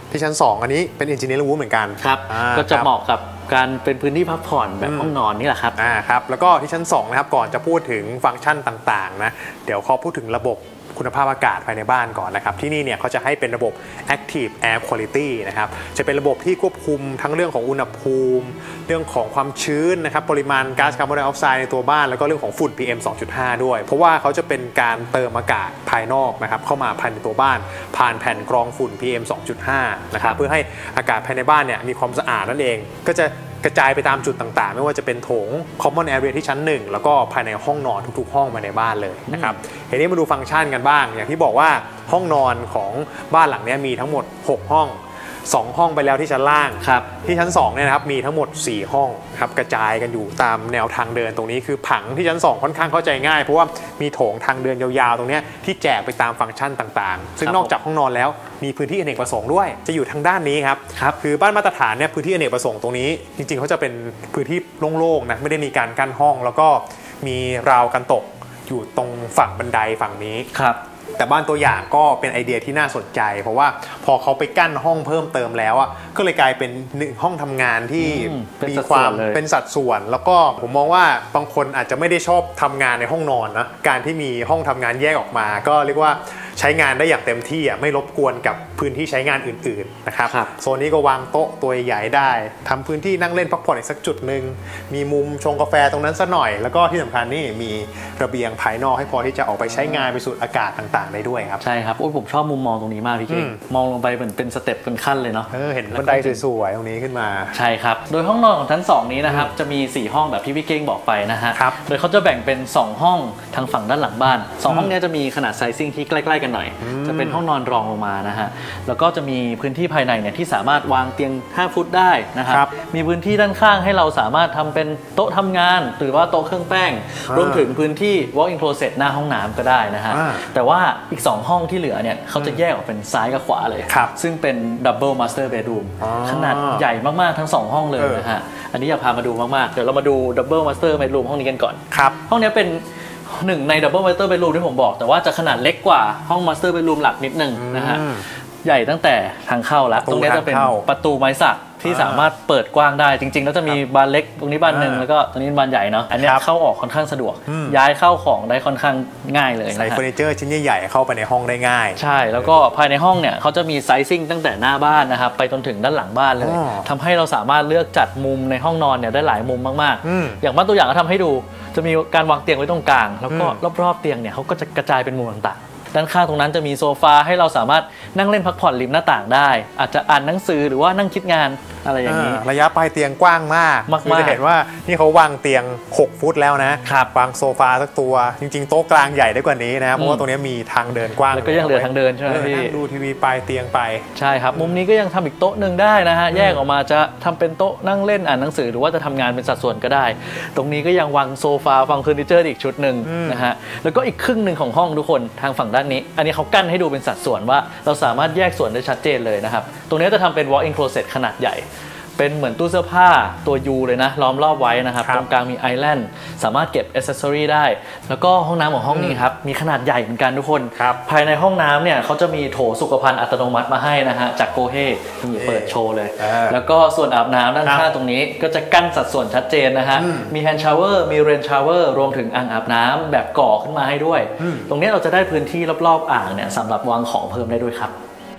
Speaker 1: ที่ชั้นสองอันนี้เป็น Engineering Room เหมือนกัน
Speaker 2: ครับก็จะเหมาะกับการเป็นพื้นที่พักผ่อนแบบห้องนอนนี่แหละครับ
Speaker 1: อ่าครับแล้วก็ที่ชั้นสองนะครับก่อนจะพูดถึงฟังก์ชันต่างๆนะเดี๋ยวขอพูดถึงระบบคุณภาพอากาศภายในบ้านก่อนนะครับที่นี่เนี่ยเขาจะให้เป็นระบบ Active Air Quality นะครับจะเป็นระบบที่ควบคุมทั้งเรื่องของอุณหภูมิเรื่องของความชื้นนะครับปริมาณก๊าซคาร์บอนไดออกไซด์ในตัวบ้านแล้วก็เรื่องของฝุ่น พี เอ็ม สองจุดห้า ด้วยเพราะว่าเขาจะเป็นการเติมอากาศภายนอกนะครับเข้ามาภายในตัวบ้านผ่านแผ่นกรองฝุ่น พี เอ็ม สองจุดห้า นะครับเพื่อให้อากาศภายในบ้านเนี่ยมีความสะอาดนั่นเองก็จะกระจายไปตามจุดต่างๆไม่ว่าจะเป็นโถง Common Area ที่ชั้นหนึ่งแล้วก็ภายในห้องนอนทุกๆห้องภายในบ้านเลยนะครับทีนี้มาดูฟังก์ชันกันบ้างอย่างที่บอกว่าห้องนอนของบ้านหลังนี้มีทั้งหมดหกห้องสองห้องไปแล้วที่ชั้นล่างที่ชั้นสองเนี่ยนะครับมีทั้งหมดสี่ห้องครับกระจายกันอยู่ตามแนวทางเดินตรงนี้คือผังที่ชั้นสองค่อนข้างเข้าใจง่ายเพราะว่ามีโถงทางเดินยาวๆตรงนี้ที่แจกไปตามฟังก์ชันต่างๆซึ่งนอกจากห้องนอนแล้วมีพื้นที่อเนกประสงค์ด้วยจะอยู่ทางด้านนี้ครับครับคือบ้านมาตรฐานเนี่ยพื้นที่อเนกประสงค์ตรงนี้จริงๆเขาจะเป็นพื้นที่โล่งๆนะไม่ได้มีการกั้นห้องแล้วก็มีราวกันตกอยู่ตรงฝั่งบันไดฝั่งนี้ครับแต่บ้านตัวอย่างก็เป็นไอเดียที่น่าสนใจเพราะว่าพอเขาไปกั้นห้องเพิ่มเติมแล้วอ่ะก็เลยกลายเป็นหนึ่งห้องทำงานที่มีความเป็นสัดส่วนแล้วก็ผมมองว่าบางคนอาจจะไม่ได้ชอบทำงานในห้องนอนนะการที่มีห้องทำงานแยกออกมาก็เรียกว่าใช้งานได้อย่างเต็มที่อ่ะไม่รบกวนกับพื้นที่ใช้งานอื่นๆนะครับโซนนี้ก็วางโต๊ะตัวใหญ่ได้ทำพื้นที่นั่งเล่นพักผ่อนอีกสักจุดหนึ่งมีมุมชงกาแฟตรงนั้นสักหน่อยแล้วก็ที่สำคัญนี่มีระเบียงภายนอกให้พอที่จะออกไปใช้งานไปสูดอากาศต่างๆได้ด้วยครับ
Speaker 2: ใช่ครับโอ้ยผมชอบมุมมองตรงนี้มากพี่เก่งมองลงไปเหมือนเป็นสเต็ปเป็นขั้นเลยเนาะ
Speaker 1: เออเห็นบันไดสวยๆตรงนี้ขึ้นมา
Speaker 2: ใช่ครับโดยห้องนอนของชั้นสองนี้นะครับจะมีสี่ห้องแบบที่พี่เก่งบอกไปนะฮะโดยเขาจะแบ่งเป็นสองห้องทางฝั่งด้านหลังบ้านสองห้องนี้จะมีขนาดไซซิ่งที่ใกล้ๆกันหน่อยจะเป็นห้องนอนรองลงมานะฮะแล้วก็จะมีพื้นที่ภายในเนี่ยที่สามารถวางเตียงห้าฟุตได้นะครับมีพื้นที่ด้านข้างให้เราสามารถทำเป็นโต๊ะทำงานหรือว่าโต๊ะเครื่องแป้งรวมถึงพื้นที่ walk-in closet หน้าห้องน้ำก็ได้นะฮะแต่ว่าอีกสองห้องที่เหลือเนี่ยเขาจะแยกออกเป็นซ้ายกับขวาเลยซึ่งเป็น double master bedroom ขนาดใหญ่มากๆทั้งสองห้องเลยนะฮะอันนี้อยากพามาดูมากๆเดี๋ยวเรามาดู double master bedroom ห้องนี้กันก่อนห้องนี้เป็นหนึ่งใน double master bedroom ที่ผมบอกแต่ว่าจะขนาดเล็กกว่าห้อง master bedroom หลักนิดนึงนะฮะใหญ่ตั้งแต่ทางเข้าแล้วตรงนี้จะเป็นประตูไม้สักที่สามารถเปิดกว้างได้จริงๆแล้วจะมีบานเล็กตรงนี้บานหนึ่งแล้วก็ตรงนี้บานใหญ่เนาะอันนี้เข้าออกค่อนข้างสะดวกย้ายเข้าของได้ค่อนข้างง่ายเลย
Speaker 1: ใส่เฟอร์นิเจอร์ชิ้นใหญ่ๆเข้าไปในห้องได้ง่าย
Speaker 2: ใช่แล้วก็ภายในห้องเนี่ยเขาจะมีไซซิ่งตั้งแต่หน้าบ้านนะครับไปจนถึงด้านหลังบ้านเลยทำให้เราสามารถเลือกจัดมุมในห้องนอนเนี่ยได้หลายมุมมากๆอย่างบ้านตัวอย่างก็ทำให้ดูจะมีการวางเตียงไว้ตรงกลางแล้วก็รอบๆเตียงเนี่ยเขาก็จะกระจายเป็นมุมต่างๆด้านข้างตรงนั้นจะมีโซฟาให้เราสามารถนั่งเล่นพักผ่อนริมหน้าต่างได้อาจจะอ่านหนังสือหรือว่านั่งคิดงานอะไรอย่างนี้
Speaker 1: ระยะปลายเตียงกว้างมากคือจะเห็นว่านี่เขาวางเตียงหกฟุตแล้วนะวางโซฟาสักตัวจริงๆโต๊ะกลางใหญ่ได้กว่านี้นะเพราะว่าตรงนี้มีทางเดินกว้าง
Speaker 2: แล้วก็ยังเหลือทางเดินใช่ไหมพี่
Speaker 1: ดูทีวีปลายเตียงไป
Speaker 2: ใช่ครับมุมนี้ก็ยังทำอีกโต๊ะหนึ่งได้นะฮะแยกออกมาจะทำเป็นโต๊ะนั่งเล่นอ่านหนังสือหรือว่าจะทำงานเป็นสัดส่วนก็ได้ตรงนี้ก็ยังวางโซฟาวางเฟอร์นิเจอร์อีกชุดหนึ่งนะฮะแล้วก็อีกครึ่งหนึ่งของห้องทุกคนทางฝั่งด้านนี้อันนี้เขากั้นให้ดูเป็นสัดส่วนว่าเราสามารถแยกส่วนได้ชัดเจนเลยนะครับตรงนี้จะทำเป็น walk-in closet ขนาดใหญ่เป็นเหมือนตู้เสื้อผ้าตัว U เลยนะล้อมรอบไว้นะครับตรงกลางมีไอแลนด์สามารถเก็บอ c เซสซอรีได้แล้วก็ห้องน้ำของห้องนี้ครับมีขนาดใหญ่เหมือนกันทุกคนภายในห้องน้ำเนี่ยเขาจะมีโถสุขภัณฑ์อัตโนมัติมาให้นะฮะจากโกเฮนี่เปิดโชว์เลยแล้วก็ส่วนอาบน้ำด้านข้างตรงนี้ก็จะกั้นสัดส่วนชัดเจนนะฮะมีแฮนด์ชาวเวอร์มีเรนชาวเวอร์รวมถึงอ่างอาบน้ำแบบก่อขึ้นมาให้ด้วยตรงนี้เราจะได้พื้นที่รอบๆอ่างเนี่ยสำหรับวางของเพิ่มได้ด้วยครับ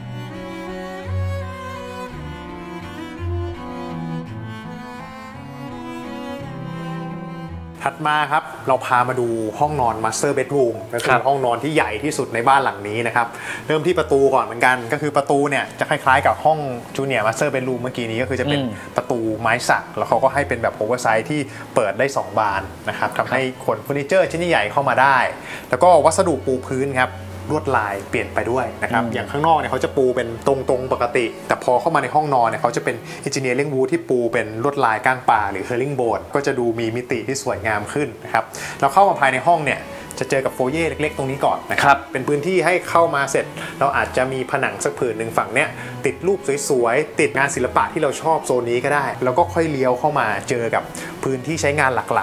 Speaker 1: ถัดมาครับเราพามาดูห้องนอน Master Bedroom ก็คือห้องนอนที่ใหญ่ที่สุดในบ้านหลังนี้นะครับเริ่มที่ประตูก่อนเหมือนกันก็คือประตูเนี่ยจะคล้ายๆกับห้อง Junior Master Bedroom เมื่อกี้นี้ก็คือจะเป็นประตูไม้สักแล้วเขาก็ให้เป็นแบบโอเวอร์ไซส์ที่เปิดได้สองบานนะครับทำให้ขนเฟอร์นิเจอร์ชิ้นใหญ่เข้ามาได้แล้วก็วัสดุปูพื้นครับลวดลายเปลี่ยนไปด้วยนะครับอย่างข้างนอกเนี่ยเขาจะปูเป็นตรงๆปกติแต่พอเข้ามาในห้องนอนเนี่ยเขาจะเป็น Engineering Wood ที่ปูเป็นลวดลายก้างปลาหรือ Herringbone ก็จะดูมีมิติที่สวยงามขึ้นนะครับเราเข้ามาภายในห้องเนี่ยจะเจอกับโฟเย่เล็กๆตรงนี้ก่อนนะครับเป็นพื้นที่ให้เข้ามาเสร็จเราอาจจะมีผนังสักผืนหนึ่งฝั่งเนี้ยติดรูปสวยๆติดงานศิลปะที่เราชอบโซนนี้ก็ได้แล้วก็ค่อยเลี้ยวเข้ามาเจอกับพื้นที่ใช้งานหลักๆ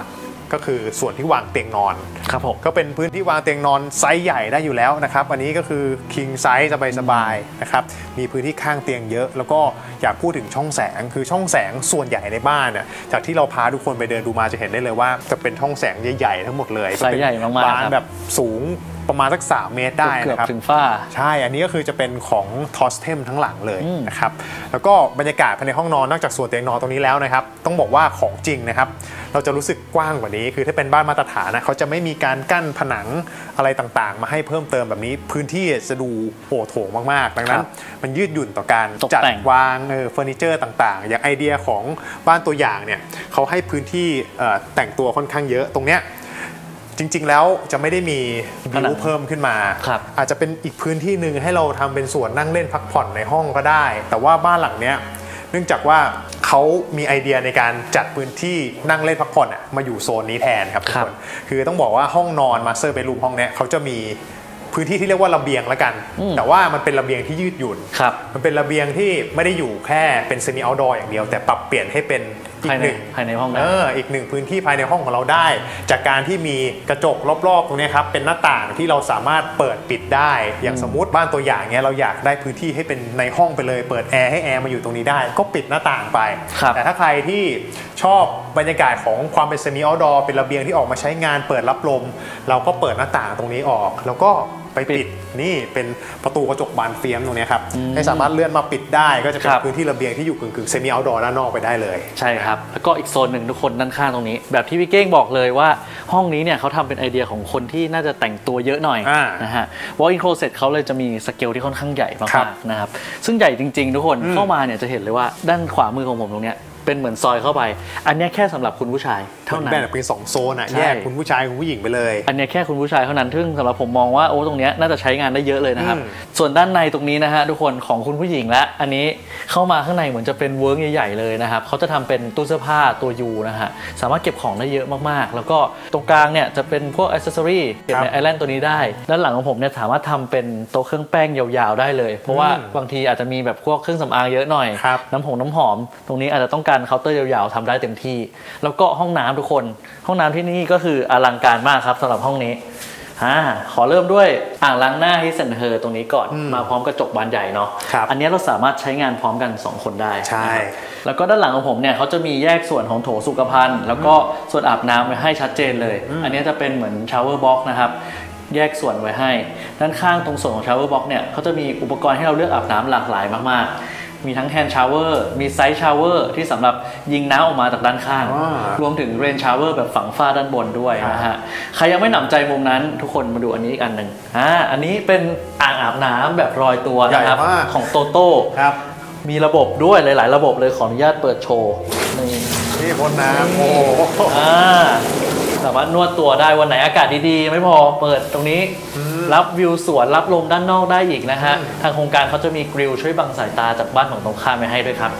Speaker 1: ก็คือส่วนที่วางเตียงนอน
Speaker 2: ครับผม
Speaker 1: ก็เป็นพื้นที่วางเตียงนอนไซส์ใหญ่ได้อยู่แล้วนะครับอันนี้ก็คือ king size สบายๆนะครับมีพื้นที่ข้างเตียงเยอะแล้วก็อยากพูดถึงช่องแสงคือช่องแสงส่วนใหญ่ในบ้านเนี่ยจากที่เราพาทุกคนไปเดินดูมาจะเห็นได้เลยว่าจะเป็นช่องแสงใหญ่ๆทั้งหมดเลย
Speaker 2: ไซส์ใหญ่มากๆ
Speaker 1: บานแบบสูงประมาณสักสามเมตรได้นะครับ
Speaker 2: เกือบถึงฝ้า
Speaker 1: ใช่อันนี้ก็คือจะเป็นของทอสเทมทั้งหลังเลยนะครับแล้วก็บรรยากาศภายในห้องนอนนอกจากส่วนเตียงนอนตรงนี้แล้วนะครับต้องบอกว่าของจริงนะครับเราจะรู้สึกกว้างกว่านี้คือถ้าเป็นบ้านมาตรฐานนะเขาจะไม่มีการกั้นผนังอะไรต่างๆมาให้เพิ่มเติมแบบนี้พื้นที่จะดูโป่โถงมากๆดังนั้นมันยืดหยุ่นต่อการจัดวางเฟอร์นิเจอร์ต่างๆอย่างไอเดียของบ้านตัวอย่างเนี่ยเขาให้พื้นที่แต่งตัวค่อนข้างเยอะตรงเนี้ยจริงๆแล้วจะไม่ได้มีวิวเพิ่มขึ้นมาอาจจะเป็นอีกพื้นที่หนึ่งให้เราทำเป็นส่วนนั่งเล่นพักผ่อนในห้องก็ได้แต่ว่าบ้านหลังเนี้ยเนื่องจากว่าเขามีไอเดียในการจัดพื้นที่นั่งเล่นพักผ่อนมาอยู่โซนนี้แทนครับทุกคนคือต้องบอกว่าห้องนอนมาสเตอร์เบดรูมห้องเนี้ยเขาจะมีพื้นที่ที่เรียกว่าระเบียงแล้วกันแต่ว่ามันเป็นระเบียงที่ยืดหยุ่นมันเป็นระเบียงที่ไม่ได้อยู่แค่เป็นเซมิเอาท์ดอร์อย่างเดียวแต่ปรับเปลี่ยนให้เป็นอีกหนึ่ง
Speaker 2: ภายในห้อง
Speaker 1: เอออีกหนึ่งพื้นที่ภายในห้องของเราได้จากการที่มีกระจกรอบๆตรงนี้ครับเป็นหน้าต่างที่เราสามารถเปิดปิดได้อย่างสมมุติบ้านตัวอย่างเนี้ยเราอยากได้พื้นที่ให้เป็นในห้องไปเลยเปิดแอร์ให้แอร์มาอยู่ตรงนี้ได้ก็ปิดหน้าต่างไปแต่ถ้าใครที่ชอบบรรยากาศของความเป็นเซมิเอาท์ดอร์เป็นระเบียงที่ออกมาใช้งานเปิดรับลมเราก็เปิดหน้าต่างตรงนี้ออกแล้วก็ไปปิดนี่เป็นประตูกระจกบานเฟียมตรงนี้ครับให้สามารถเลื่อนมาปิดได้ก็จะเป็นพื้นที่ระเบียงที่อยู่กึ่งๆเซมิเอาท์ดอร์ด้านนอกไปได้เลย
Speaker 2: ใช่ครับแล้วก็อีกโซนหนึ่งทุกคนด้านข้างตรงนี้แบบที่พี่เก้งบอกเลยว่าห้องนี้เนี่ยเขาทำเป็นไอเดียของคนที่น่าจะแต่งตัวเยอะหน่อยนะฮะwalk-in closetเขาเลยจะมีสเกลที่ค่อนข้างใหญ่มากๆนะครับซึ่งใหญ่จริงๆทุกคนเข้ามาเนี่ยจะเห็นเลยว่าด้านขวามือของผมตรงเนี้ยเป็นเหมือนซอยเข้าไปอันนี้แค่สำหรับคุณผู้ชายเท่านั้น
Speaker 1: แบ่งเป็นสองโซนอ่ะแยกคุณผู้ชายคุณผู้หญิงไปเลย
Speaker 2: อันนี้แค่คุณผู้ชายเท่านั้นซึ่งสำหรับผมมองว่าโอ้ตรงนี้น่าจะใช้งานได้เยอะเลยนะครับส่วนด้านในตรงนี้นะฮะทุกคนของคุณผู้หญิงและอันนี้เข้ามาข้างในเหมือนจะเป็นเวิร์กใหญ่ๆเลยนะครับเขาจะทำเป็นตู้เสื้อผ้าตัวยูนะฮะสามารถเก็บของได้เยอะมากๆแล้วก็ตรงกลางเนี่ยจะเป็นพวกอิสเซอรี่เก็บในไอแลนด์ตัวนี้ได้ด้านหลังของผมเนี่ยสามารถทำเป็นโต๊ะเครื่องแป้งยาวๆได้เลยเพราะว่าบางทีอาจจะมีแบบพวกเครื่องสำอางเยอะหน่อยน้ำผงน้ำหอมตรงนี้อาจจะต้องการเคาน์เตอร์ยาวๆทำได้เต็มที่แล้วก็ห้องน้ำทุกคนห้องน้ำที่นี่ก็คืออลังการมากครับสำหรับห้องนี้อ่าขอเริ่มด้วยอ่างล้างหน้าฮิสแอนด์เฮอร์ตรงนี้ก่อนมาพร้อมกระจกบานใหญ่เนาะอันนี้เราสามารถใช้งานพร้อมกันสองคนได้
Speaker 1: ใช่
Speaker 2: แล้วก็ด้านหลังของผมเนี่ยเขาจะมีแยกส่วนของโถสุขภัณฑ์แล้วก็ส่วนอาบน้ำไว้ให้ชัดเจนเลยอันนี้จะเป็นเหมือนชาวเวอร์บ็อกซ์นะครับแยกส่วนไว้ให้ด้านข้างตรงส่วนของชาวเวอร์บ็อกซ์เนี่ยเขาจะมีอุปกรณ์ให้เราเลือกอาบน้ำหลากหลายมากๆมีทั้งแฮนด์ชาวเวอร์มีไซส์ชาวเวอร์ที่สำหรับยิงน้ำออกมาจากด้านข้างรวมถึงเรนชาวเวอร์แบบฝังฝ้าด้านบนด้วยนะฮะใครยังไม่หนำใจมุมนั้นทุกคนมาดูอันนี้อีกอันหนึ่งอ่าอันนี้เป็นอ่างอาบน้ำแบบรอยตัวนะครับของโตโต้มีระบบด้วยหลายๆระบบเลยขออนุญาตเปิดโชว์นี่
Speaker 1: นี่พ่นน้ำโอ้
Speaker 2: อ่าสามารถนวดตัวได้วันไหนอากาศดีๆไม่พอเปิดตรงนี้รับวิวสวนรับลมด้านนอกได้อีกนะฮะทางโครงการเขาจะมีกริลช่วยบังสายตาจากบ้านของตรงข้ามไปให้ด้วยครับ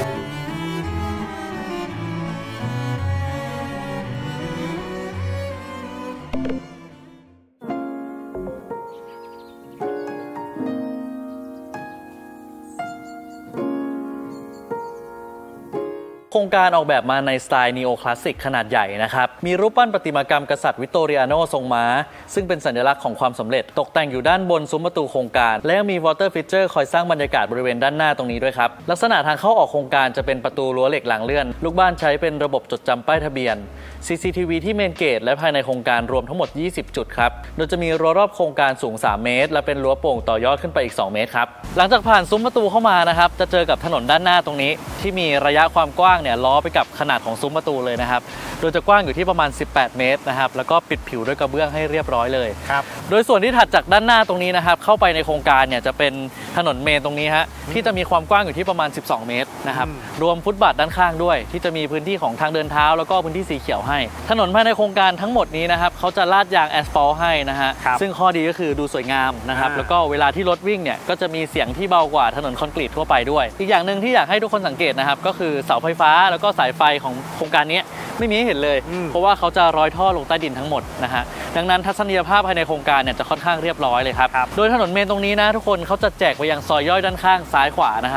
Speaker 2: โครงการออกแบบมาในสไตล์นีโอคลาสสิกขนาดใหญ่นะครับมีรูปปั้นประติมากรรมกษัตริย์วิกตอเรียโนทรงม้าซึ่งเป็นสัญลักษณ์ของความสำเร็จตกแต่งอยู่ด้านบนซุ้มประตูโครงการและยังมีวอเตอร์ฟีเจอร์คอยสร้างบรรยากาศบริเวณด้านหน้าตรงนี้ด้วยครับลักษณะทางเข้าออกโครงการจะเป็นประตูรั้วเหล็กหลังเลื่อนลูกบ้านใช้เป็นระบบจดจำป้ายทะเบียน ซี ซี ที วี ที่เมนเกตและภายในโครงการรวมทั้งหมดยี่สิบจุดครับโดยจะมีรั้วรอบโครงการสูงสามเมตรและเป็นรั้วโป่งต่อยอดขึ้นไปอีกสองเมตรครับหลังจากผ่านซุ้มประตูเข้ามานะครับจะเจอกับถนนด้านหน้าตรงนี้ที่มีระยะความกว้างเนี่ยล้อไปกับขนาดของซุ้มประตูเลยนะครับโดยจะกว้างอยู่ที่ประมาณสิบแปดเมตรนะครับแล้วก็ปิดผิวด้วยกระเบื้องให้เรียบร้อยเลยครับโดยส่วนที่ถัดจากด้านหน้าตรงนี้นะครับเข้าไปในโครงการเนี่ยจะเป็นถนนเมนตรงนี้ฮะที่จะมีความกว้างอยู่ที่ประมาณสิบสองเมตรนะครับรวมฟุตบาทด้านข้างด้วยที่จะมีพื้นที่ของทางเดินเท้าแล้วก็พื้นที่สีเขียวให้ถนนภายในโครงการทั้งหมดนี้นะครับเขาจะลาดยางแอสฟัลต์ให้นะฮะซึ่งข้อดีก็คือดูสวยงามนะครับแล้วก็เวลาที่รถวิ่งเนี่ยก็จะมีเสียงที่เบากว่าถนนคอนกรีตทั่วไปด้วยอีกอย่างหนึ่งที่อยากให้ทุกคนสังเกตนะครับก็คือเสาไฟฟ้าแล้วก็สายไฟของโครงการนี้ไม่มีให้เห็นเลยเพราะว่าเขาจะร้อยท่อลงใต้ดินทั้งหมดนะฮะดังนั้นทัศนียภาพภายในโครงการเนี่ยจะค่อนข้างเรียบร้อยเลยครับโดยถนนเมนตรงนี้นะทุกคนเขาจะแจกไปยังซอยย่อยด้านข้างซ้ายขวานะครับ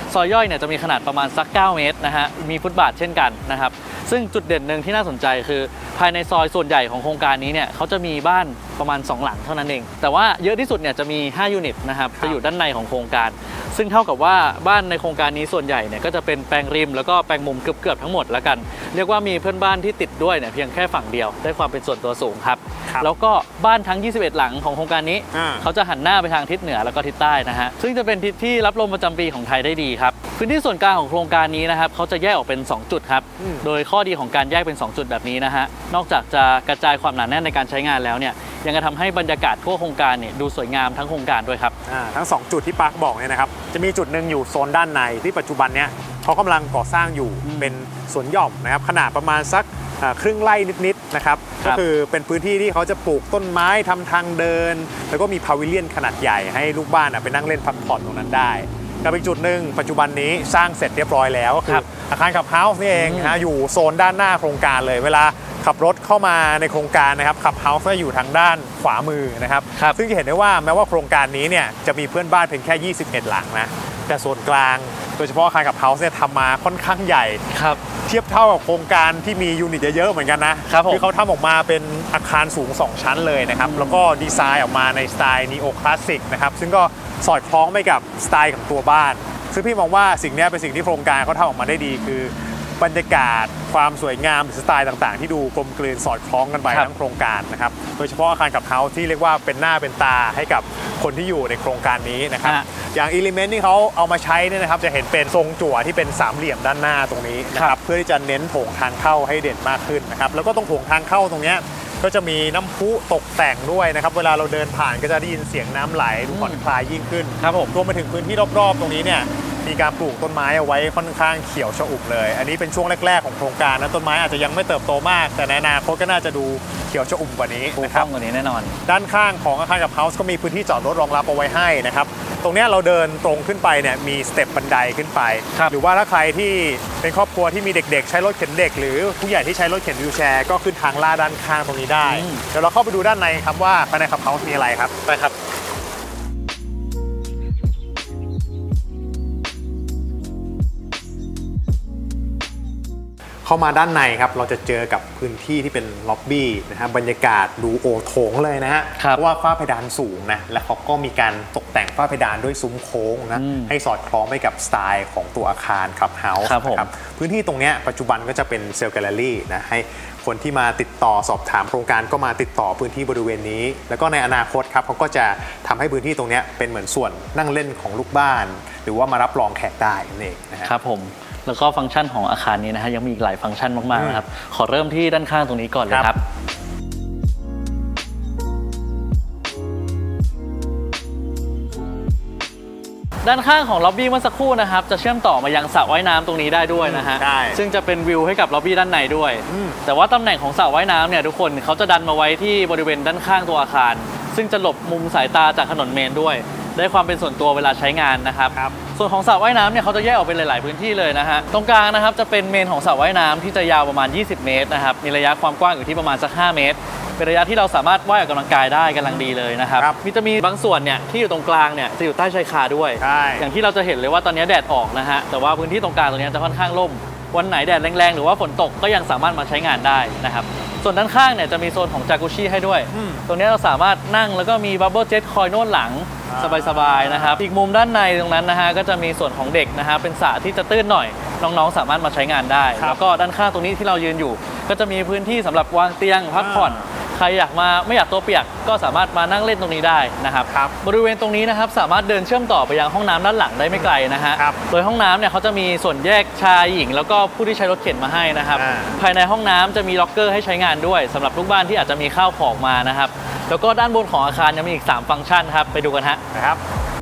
Speaker 2: ซอยย่อยเนี่ยจะมีขนาดประมาณสักเก้าเมตรนะฮะมีฟุตบาทเช่นกันนะครับซึ่งจุดเด่นหนึ่งที่น่าสนใจคือภายในซอยส่วนใหญ่ของโครงการนี้เนี่ยเขาจะมีบ้านประมาณสองหลังเท่านั้นเองแต่ว่าเยอะที่สุดเนี่ยจะมีห้ายูนิตนะครับจะอยู่ด้านในของโครงการซึ่งเท่ากับว่าบ้านในโครงการนี้ส่วนใหญ่เนี่ยก็จะเป็นแปลงริมแล้วก็แปลงมุมเกือบๆทั้งหมดแล้วกันเรียกว่ามีเพื่อนบ้านที่ติดด้วยเนี่ยเพียงแค่ฝั่งเดียวได้ความเป็นส่วนตัวสูงครับแล้วก็บ้านทั้งยี่สิบเอ็ดหลังของโครงการนี้เขาจะหันหน้าไปทางทิศเหนือแล้วก็ทิศใต้นะฮะซึ่งจะเป็นทิศที่รับลมประจำปีของไทยได้ดีครับพื้นที่ส่วนกลางของโครงการนี้นะครับเขาจะแยกออกเป็นสองจุดครับโดยข้อดีของการแยกเป็นสองจุดแบบนี้นะฮะนอกจากจะกระจายความหนาแน่นในการใช้งานแล้วเนี่ยยังจะทำให้บรรยากาศทั่วโครงการเนี่ยดูสวยงามทั้งโครงการด้วยครับ
Speaker 1: ทั้งสองจุดที่ปาร์คบอกเนี่ยนะครับจะมีจุดหนึ่งอยู่โซนด้านในที่ปัจจุบันเนี้ยเขากำลังก่อสร้างอยู่เป็นสวนหย่อมนะครับขนาดประมาณสักครึ่งไร่นิดๆนะครับก็คือเป็นพื้นที่ที่เขาจะปลูกต้นไม้ทำทางเดินแล้วก็มีพาวิเลียนขนาดใหญ่ให้ลูกบ้านไปนั่งเล่นพักผ่อนตรงนั้นได้กับอีกจุดหนึ่งปัจจุบันนี้สร้างเสร็จเรียบร้อยแล้วก็คืออาคารขับเฮาส์นี่เองนะอยู่โซนด้านหน้าโครงการเลยเวลาขับรถเข้ามาในโครงการนะครับขับเฮาส์ก็อยู่ทางด้านขวามือนะครับซึ่งจะเห็นได้ว่าแม้ว่าโครงการนี้เนี่ยจะมีเพื่อนบ้านเพียงแค่ยี่สิบเอ็ดหลังนะแต่ส่วนกลางโดยเฉพาะอาคารขับเฮาส์เนี่ยทำมาค่อนข้างใหญ่เทียบเท่ากับโครงการที่มียูนิตเยอะๆเหมือนกันนะคือเขาทำออกมาเป็นอาคารสูงสองชั้นเลยนะครับแล้วก็ดีไซน์ออกมาในสไตล์นีโอคลาสสิกนะครับซึ่งก็สอดคล้องไปกับสไตล์ของตัวบ้านซึ่งพี่มองว่าสิ่งนี้เป็นสิ่งที่โครงการเขาทำออกมาได้ดีคือบรรยากาศความสวยงามสไตล์ต่างๆที่ดูกลมกลืนสอดคล้องกันไปทั้งโครงการนะครับโดยเฉพาะอาคารขับเฮาส์ที่เรียกว่าเป็นหน้าเป็นตาให้กับคนที่อยู่ในโครงการนี้นะครับอย่างอิเลเมนต์ที่เขาเอามาใช้เนี่ยนะครับจะเห็นเป็นทรงจั่วที่เป็นสามเหลี่ยมด้านหน้าตรงนี้นะครับเพื่อที่จะเน้นโถงทางเข้าให้เด่นมากขึ้นนะครับแล้วก็ตรงโถงทางเข้าตรงนี้ก็จะมีน้ำพุตกแต่งด้วยนะครับเวลาเราเดินผ่านก็จะได้ยินเสียงน้ำไหลดูผ่อนคลายยิ่งขึ้นครับผมรวมไปถึงพื้นที่รอบๆตรงนี้เนี่ยมีการปลูกต้นไม้เอาไว้ค่อนข้างเขียวชอุ่มเลยอันนี้เป็นช่วงแรกๆของโครงการนะต้นไม้อาจจะยังไม่เติบโตมากแต่ในอนาคตก็น่าจะดูเขียวชอุ่มกว่านี้นะครับ
Speaker 2: กว่านี้แน่นอน
Speaker 1: ด้านข้างของอาคารกับเฮาส์ก็มีพื้นที่จอดรถรองรับเอาไว้ให้นะครับตรงนี้เราเดินตรงขึ้นไปเนี่ยมีสเต็ปบันไดขึ้นไปหรือว่าถ้าใครที่เป็นครอบครัวที่มีเด็กๆใช้รถเข็นเด็กหรือผู้ใหญ่ที่ใช้รถเข็นวีลแชร์ก็ขึ้นทางลาดด้านข้างตรงนี้ได้เดี๋ยวเราเข้าไปดูด้านในครับว่าภายในขับเฮาส์มีอะไรครับไปครับเข้ามาด้านในครับเราจะเจอกับพื้นที่ที่เป็นล็อบบี้นะฮะบรรยากาศดูโอโถงเลยนะฮะเพราะว่าฝ้าเพดานสูงนะและเขาก็มีการตกแต่งฝ้าเพดานด้วยซุ้มโค้งนะให้สอดคล้องไปกับสไตล์ของตัวอาคารคลับเฮาส์นะครับพื้นที่ตรงนี้ปัจจุบันก็จะเป็นเซลล์แกลเลอรี่นะให้คนที่มาติดต่อสอบถามโครงการก็มาติดต่อพื้นที่บริเวณนี้แล้วก็ในอนาคตครับเขาก็จะทำให้พื้นที่ตรงนี้เป็นเหมือนส่วนนั่งเล่นของลูกบ้านหรือว่ามารับรองแขกได้นั่นเอง
Speaker 2: นะครับผมแล้วก็ฟังก์ชันของอาคารนี้นะฮะยังมีอีกหลายฟังก์ชันมากๆนะครับขอเริ่มที่ด้านข้างตรงนี้ก่อนเลยครับด้านข้างของล็อบบี้เมื่อสักครู่นะครับจะเชื่อมต่อมายังสระว่ายน้ำตรงนี้ได้ด้วยนะฮะซึ่งจะเป็นวิวให้กับล็อบบี้ด้านในด้วยแต่ว่าตำแหน่งของสระว่ายน้ำเนี่ยทุกคนเขาจะดันมาไว้ที่บริเวณด้านข้างตัวอาคารซึ่งจะหลบมุมสายตาจากถนนเมนด้วยได้ความเป็นส่วนตัวเวลาใช้งานนะครับส่วนของสระว่ายน้ำเนี่ยเขาจะแยกออกเป็นหลายๆพื้นที่เลยนะฮะตรงกลางนะครับจะเป็นเมนของสระว่ายน้ำที่จะยาวประมาณยี่สิบเมตรนะครับมีระยะความกว้างอยู่ที่ประมาณสักห้าเมตรเป็นระยะที่เราสามารถว่ายออกกำลังกายได้กำลังดีเลยนะครับมีจะมีบางส่วนเนี่ยที่อยู่ตรงกลางเนี่ยจะอยู่ใต้ชายคาด้วยอย่างที่เราจะเห็นเลยว่าตอนนี้แดดออกนะฮะแต่ว่าพื้นที่ตรงกลางตรงนี้จะค่อนข้างร่มวันไหนแดดแรงๆหรือว่าฝนตกก็ยังสามารถมาใช้งานได้นะครับส่วนด้านข้างเนี่ยจะมีโซนของจากุชิให้ด้วยตรงนี้เราสามารถนั่งแล้วก็มีบับเบิ้ลเจ็ตคอยนวดหลังสบายๆนะครับอีกมุมด้านในตรงนั้นนะฮะก็จะมีส่วนของเด็กนะฮะเป็นสระที่จะตื้นหน่อยน้องๆสามารถมาใช้งานได้แล้วก็ด้านข้างตรงนี้ที่เรายืนอยู่ก็จะมีพื้นที่สำหรับวางเตียงพักผ่อนใครอยากมาไม่อยากตัวเปียกก็สามารถมานั่งเล่นตรงนี้ได้นะครับบริเวณตรงนี้นะครับสามารถเดินเชื่อมต่อไปยังห้องน้ำด้านหลังได้ไม่ไกลนะฮะโดยห้องน้ำเนี่ยเขาจะมีส่วนแยกชายหญิงแล้วก็ผู้ที่ใช้รถเข็นมาให้นะครับภายในห้องน้ำจะมีล็อกเกอร์ให้ใช้งานด้วยสำหรับลูกบ้านที่อาจจะมีข้าวของมานะครับแล้วก็ด้านบนของอาคารยังมีอีกสามฟังก์ชันครับไปดูกันฮะนะครับ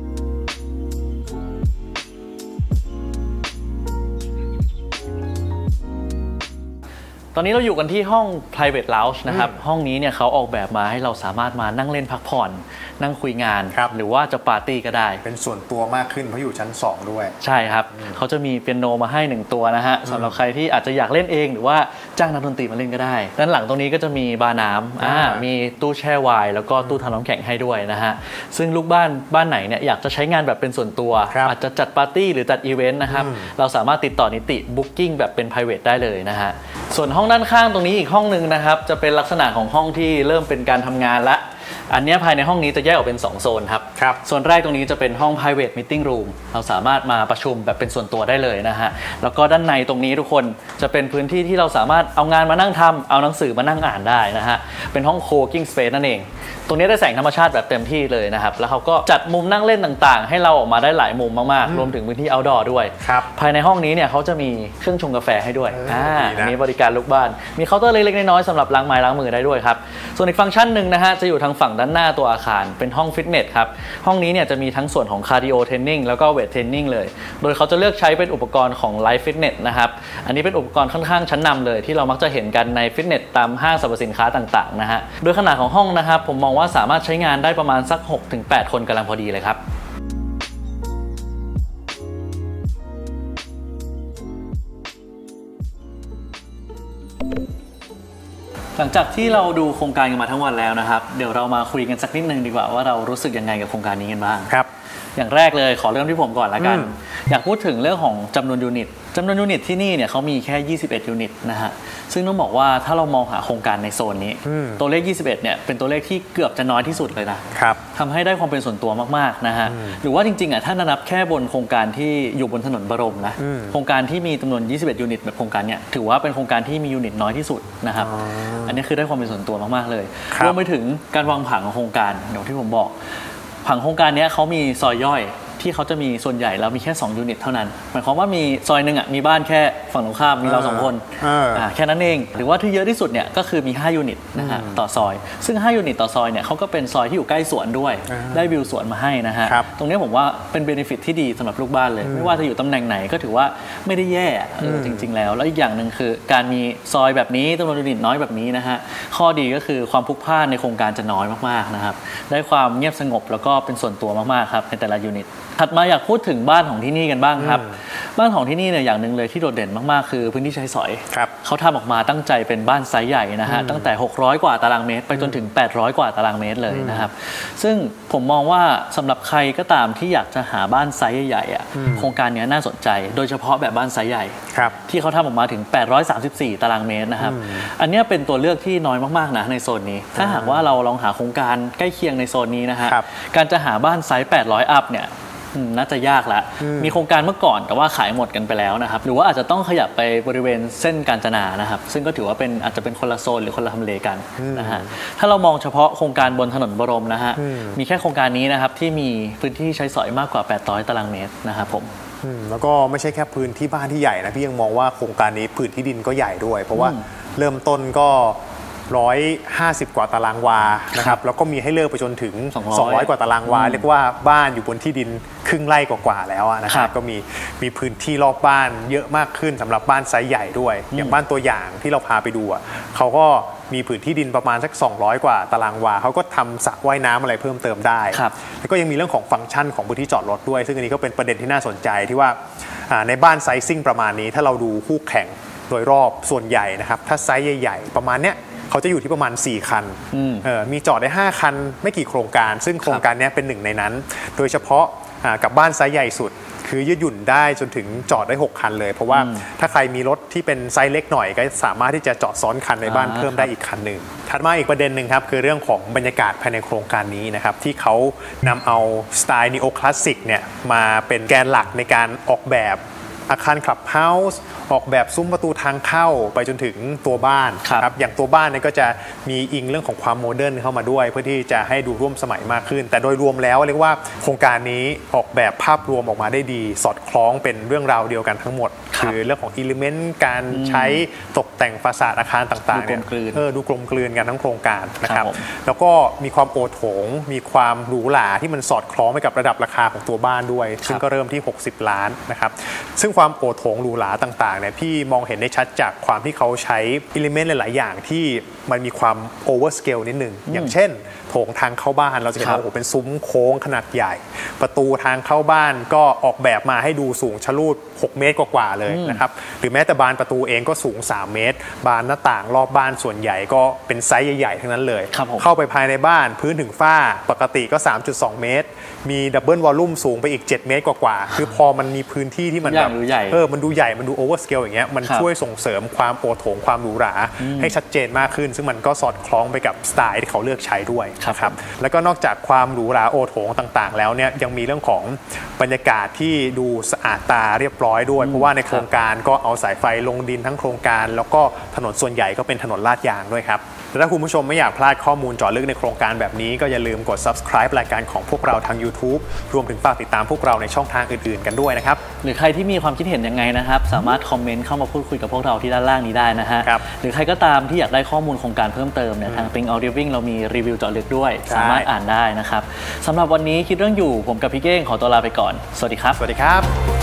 Speaker 2: ตอนนี้เราอยู่กันที่ห้อง private lounge นะครับห้องนี้เนี่ยเขาออกแบบมาให้เราสามารถมานั่งเล่นพักผ่อนนั่งคุยงานหรือว่าจะปาร์ตี้ก็ได้
Speaker 1: เป็นส่วนตัวมากขึ้นเพราะอยู่ชั้นสองด้วย
Speaker 2: ใช่ครับเขาจะมีเปียโนมาให้หนึ่งตัวนะฮะสำหรับใครที่อาจจะอยากเล่นเองหรือว่าจ้างนักดนตรีมาเล่นก็ได้ด้านหลังตรงนี้ก็จะมีบาร์น้ำอ่ามีตู้แช่ไวน์แล้วก็ตู้ทำน้ำแข็งให้ด้วยนะฮะซึ่งลูกบ้านบ้านไหนเนี่ยอยากจะใช้งานแบบเป็นส่วนตัวอาจจะจัดปาร์ตี้หรือจัดอีเวนต์นะครับเราสามารถติดต่อนิติบุ๊กกิ้งแบบเป็น private ได้เลยนะฮะส่วนห้องด้านข้างตรงนี้อีกห้องนึงนะครับจะเป็นลักษณะของห้องที่เริ่มเป็นการทำงานละอันนี้ภายในห้องนี้จะแยกออกเป็นสองโซนครับครับโซนแรกตรงนี้จะเป็นห้อง private meeting room เราสามารถมาประชุมแบบเป็นส่วนตัวได้เลยนะฮะแล้วก็ด้านในตรงนี้ทุกคนจะเป็นพื้นที่ที่เราสามารถเอางานมานั่งทำเอาหนังสือมานั่งอ่านได้นะฮะเป็นห้อง co-working space นั่นเองตรงนี้ได้แสงธรรมชาติแบบเต็มที่เลยนะครับแล้วเขาก็จัดมุมนั่งเล่นต่างๆให้เราออกมาได้หลายมุมมากๆรวมถึงพื้นที่ outdoor ด้วยภายในห้องนี้เนี่ยเขาจะมีเครื่องชงกาแฟให้ด้วยอ่ามีบริการลูกบ้านมีเคาน์เตอร์เล็กๆน้อยๆสำหรับล้างไม้ล้างมือได้ด้วยครับส่วนอีกฟังก์ชันหนึ่งนะฮะจะอยู่ทางฝั่งด้านหน้าตัวอาคารเป็นห้องฟิตเนสครับห้องนี้เนี่ยจะมีทั้งส่วนของคาร์ดิโอเทรนนิ่งแล้วก็เวทเทรนนิ่งเลยโดยเขาจะเลือกใช้เป็นอุปกรณ์ของไลฟ์ฟิตเนสนะครับอันนี้เป็นอุปกรณ์ค่อนข้างชั้นนำเลยที่เรามักจะเห็นกันในฟิตเนสตามห้างสรรพสินค้าต่างๆนะฮะโดยขนาดของห้องนะครับผมมองว่าสามารถใช้งานได้ประมาณสัก หกถึงแปด คนกำลังพอดีเลยครับหลังจากที่เราดูโครงการกันมาทั้งวันแล้วนะครับเดี๋ยวเรามาคุยกันสักนิดนึงดีกว่าว่าเรารู้สึกยังไงกับโครงการนี้กันบ้างครับอย่างแรกเลยขอเริ่มที่ผมก่อนละกันอยากพูดถึงเรื่องของจำนวนยูนิตจำนวนยูนิตที่นี่เนี่ยเขามีแค่ยี่สิบเอ็ดยูนิตนะฮะซึ่งต้องบอกว่าถ้าเรามองหาโครงการในโซนนี้ตัวเลขยี่สิบเอ็ดเนี่ยเป็นตัวเลขที่เกือบจะน้อยที่สุดเลยนะครับทำให้ได้ความเป็นส่วนตัวมากๆนะฮะหรือว่าจริงๆอ่ะถ้านับแค่บนโครงการที่อยู่บนถนนบรมนะโครงการที่มีจำนวนยี่สิบเอ็ดยูนิตแบบโครงการเนี่ยถือว่าเป็นโครงการที่มียูนิตน้อยที่สุดนะครับอันนี้คือได้ความเป็นส่วนตัวมากๆเลยรวมไปถึงการวางผังของโครงการอย่างที่ผมบอกผังโครงการนี้เขามีซอยย่อยที่เขาจะมีส่วนใหญ่แล้วมีแค่สองยูนิตเท่านั้นหมายความว่ามีซอยหนึ่งอ่ะมีบ้านแค่ฝั่งตรงข้ามมีเราสองคนอ่าแค่นั้นเองหรือว่าที่เยอะที่สุดเนี่ยก็คือมีห้ายูนิตนะฮะต่อซอยซึ่งห้ายูนิตต่อซอยเนี่ยเขาก็เป็นซอยที่อยู่ใกล้สวนด้วยได้วิวสวนมาให้นะฮะตรงนี้ผมว่าเป็นเบเนฟิตที่ดีสำหรับลูกบ้านเลยไม่ว่าจะอยู่ตำแหน่งไหนก็ถือว่าไม่ได้แย่จริงๆแล้วแล้วอีกอย่างหนึ่งคือการมีซอยแบบนี้จำนวนยูนิตน้อยแบบนี้นะฮะข้อดีก็คือความพลุกพล่านในโครงการจะน้อยมากๆนะครับได้ความเงียบสงบแล้วก็เป็นส่วนตัวมากๆครับในแต่ละยูนิตถัดมาอยากพูดถึงบ้านของที่นี่กันบ้างครับบ้านของที่นี่เนี่ยอย่างหนึ่งเลยที่โดดเด่นมากๆคือพื้นที่ใช้สอยเขาทำออกมาตั้งใจเป็นบ้านไซส์ใหญ่นะฮะตั้งแต่หกร้อยกว่าตารางเมตรไปจนถึงแปดร้อยกว่าตารางเมตรเลยนะครับซึ่งผมมองว่าสำหรับใครก็ตามที่อยากจะหาบ้านไซส์ใหญ่อ่ะโครงการนี้น่าสนใจโดยเฉพาะแบบบ้านไซส์ใหญ่ที่เขาทำออกมาถึงแปดร้อยสามสิบสี่ตารางเมตรนะครับอันนี้เป็นตัวเลือกที่น้อยมากๆนะในโซนนี้ถ้าหากว่าเราลองหาโครงการใกล้เคียงในโซนนี้นะฮะการจะหาบ้านไซส์แปดร้อยอัพเนี่ยน่าจะยากละมีโครงการเมื่อก่อนแต่ว่าขายหมดกันไปแล้วนะครับหรือว่าอาจจะต้องขยับไปบริเวณเส้นกาญจนานะครับซึ่งก็ถือว่าเป็นอาจจะเป็นคนละโซนหรือคนละทำเลกันนะฮะถ้าเรามองเฉพาะโครงการบนถนนบรมนะฮะมีแค่โครงการนี้นะครับที่มีพื้นที่ใช้สอยมากกว่าแปดร้อยตารางเมตรนะครับผม
Speaker 1: แล้วก็ไม่ใช่แค่พื้นที่บ้านที่ใหญ่นะพี่ยังมองว่าโครงการนี้พื้นที่ดินก็ใหญ่ด้วยเพราะว่าเริ่มต้นก็หนึ่งร้อยห้าสิบกว่าตารางวานะครับแล้วก็มีให้เลือกไปจนถึงสองร้อยกว่าตารางวาเรียกว่าบ้านอยู่บนที่ดินครึ่งไร่กว่าๆแล้วนะครับก็มีมีพื้นที่รอบบ้านเยอะมากขึ้นสำหรับบ้านไซส์ใหญ่ด้วยอย่างบ้านตัวอย่างที่เราพาไปดูเขาก็มีพื้นที่ดินประมาณสักสองร้อยกว่าตารางวาเขาก็ทำสระว่ายน้ำอะไรเพิ่มเติมได้แล้วก็ยังมีเรื่องของฟังก์ชันของพื้นที่จอดรถด้วยซึ่งอันนี้ก็เป็นประเด็นที่น่าสนใจที่ว่าในบ้านไซซิ่งประมาณนี้ถ้าเราดูคู่แข่งโดยรอบส่วนใหญ่นะครับถ้าไซส์ใหญ่ๆประมาณเนี้ยเขาจะอยู่ที่ประมาณสี่คันมีจอดได้ห้าคันไม่กี่โครงการซึ่งโครงการนี้เป็นหนึ่งในนั้นโดยเฉพาะกับบ้านไซส์ใหญ่สุดคือยืดหยุ่นได้จนถึงจอดได้หกคันเลยเพราะว่าถ้าใครมีรถที่เป็นไซส์เล็กหน่อยก็สามารถที่จะจอดซ้อนคันในบ้านเพิ่มได้อีกคันหนึ่งถัดมาอีกประเด็นหนึ่งครับคือเรื่องของบรรยากาศภายในโครงการนี้นะครับที่เขานำเอาสไตล์นีโอคลาสสิกเนี่ยมาเป็นแกนหลักในการออกแบบอาคารคลับเฮาส์ออกแบบซุ้มประตูทางเข้าไปจนถึงตัวบ้านครับอย่างตัวบ้านเนี่ยก็จะมีอิงเรื่องของความโมเดิร์นเข้ามาด้วยเพื่อที่จะให้ดูร่วมสมัยมากขึ้นแต่โดยรวมแล้วเรียกว่าโครงการนี้ออกแบบภาพรวมออกมาได้ดีสอดคล้องเป็นเรื่องราวเดียวกันทั้งหมดคือเรื่องของอิเลเมนต์การใช้ตกแต่งฟาซาดอาคารต่างๆเนี่ยเออดูกลมกลืนกันทั้งโครงการนะครับแล้วก็มีความโอโถงมีความหรูหราที่มันสอดคล้องไปกับระดับราคาของตัวบ้านด้วยซึ่งก็เริ่มที่หกสิบล้านนะครับซึ่งความโอโถงหรูหราต่างๆๆเนี่ยพี่มองเห็นได้ชัดจากความที่เขาใช้อิเลเมนต์หลายๆอย่างที่มันมีความโอเวอร์สเกลนิดนึงอย่างเช่นโถงทางเข้าบ้านเราจะเห็นว่าโอ้โหเป็นซุ้มโค้งขนาดใหญ่ประตูทางเข้าบ้านก็ออกแบบมาให้ดูสูงชะลูดหกเมตรกว่าๆเลยนะครับหรือแม้แต่บานประตูเองก็สูงสามเมตรบานหน้าต่างรอบบ้านส่วนใหญ่ก็เป็นไซส์ใหญ่ๆทั้งนั้นเลยเข้าไปภายในบ้านพื้นถึงฝ้าปกติก็ สามจุดสอง เมตรมีดับเบิลวอลลุ่มสูงไปอีกเจ็ดเมตรกว่าๆคือพอมันมีพื้นที่ที่มันแบบเออมันดูใหญ่มันดูโอเวอร์สเกลอย่างเงี้ยมันช่วยส่งเสริมความโอโถงความหรูหราให้ชัดเจนมากขึ้นซึ่งมันก็สอดคล้องไปกับสไตล์ที่เขาเลือกใช้ด้วยครับแล้วก็นอกจากความหรูหราโอโถงต่างๆแล้วเนี่ยยังมีเรื่องของบรรยากาศที่ดูสะอาดตาเรียบร้อยด้วยเพราะว่าในโครงการก็เอาสายไฟลงดินทั้งโครงการแล้วก็ถนนส่วนใหญ่ก็เป็นถนนลาดยางด้วยครับและถ้าคุณผู้ชมไม่อยากพลาดข้อมูลเจาะลึกในโครงการแบบนี้ก็อย่าลืมกด ซับสไครบ์ รายการของพวกเราทาง ยูทูบ รวมถึงฝากติดตามพวกเราในช่องทางอื่นๆกันด้วยนะครับ
Speaker 2: หรือใครที่มีความคิดเห็นยังไงนะครับสามารถคอมเมนต์เข้ามาพูดคุยกับพวกเราที่ด้านล่างนี้ได้นะฮะหรือใครก็ตามที่อยากได้ข้อมูลโครงการเพิ่มเติมเนี่ยทาง Think Out Living เรามีรีวิวเจาะลึกด้วยสามารถอ่านได้นะครับสำหรับวันนี้คิดเรื่องอยู่ผมกับพี่เก้งขอตัวลาไปก่อนสวัสดีครับ
Speaker 1: สวัสดีครับ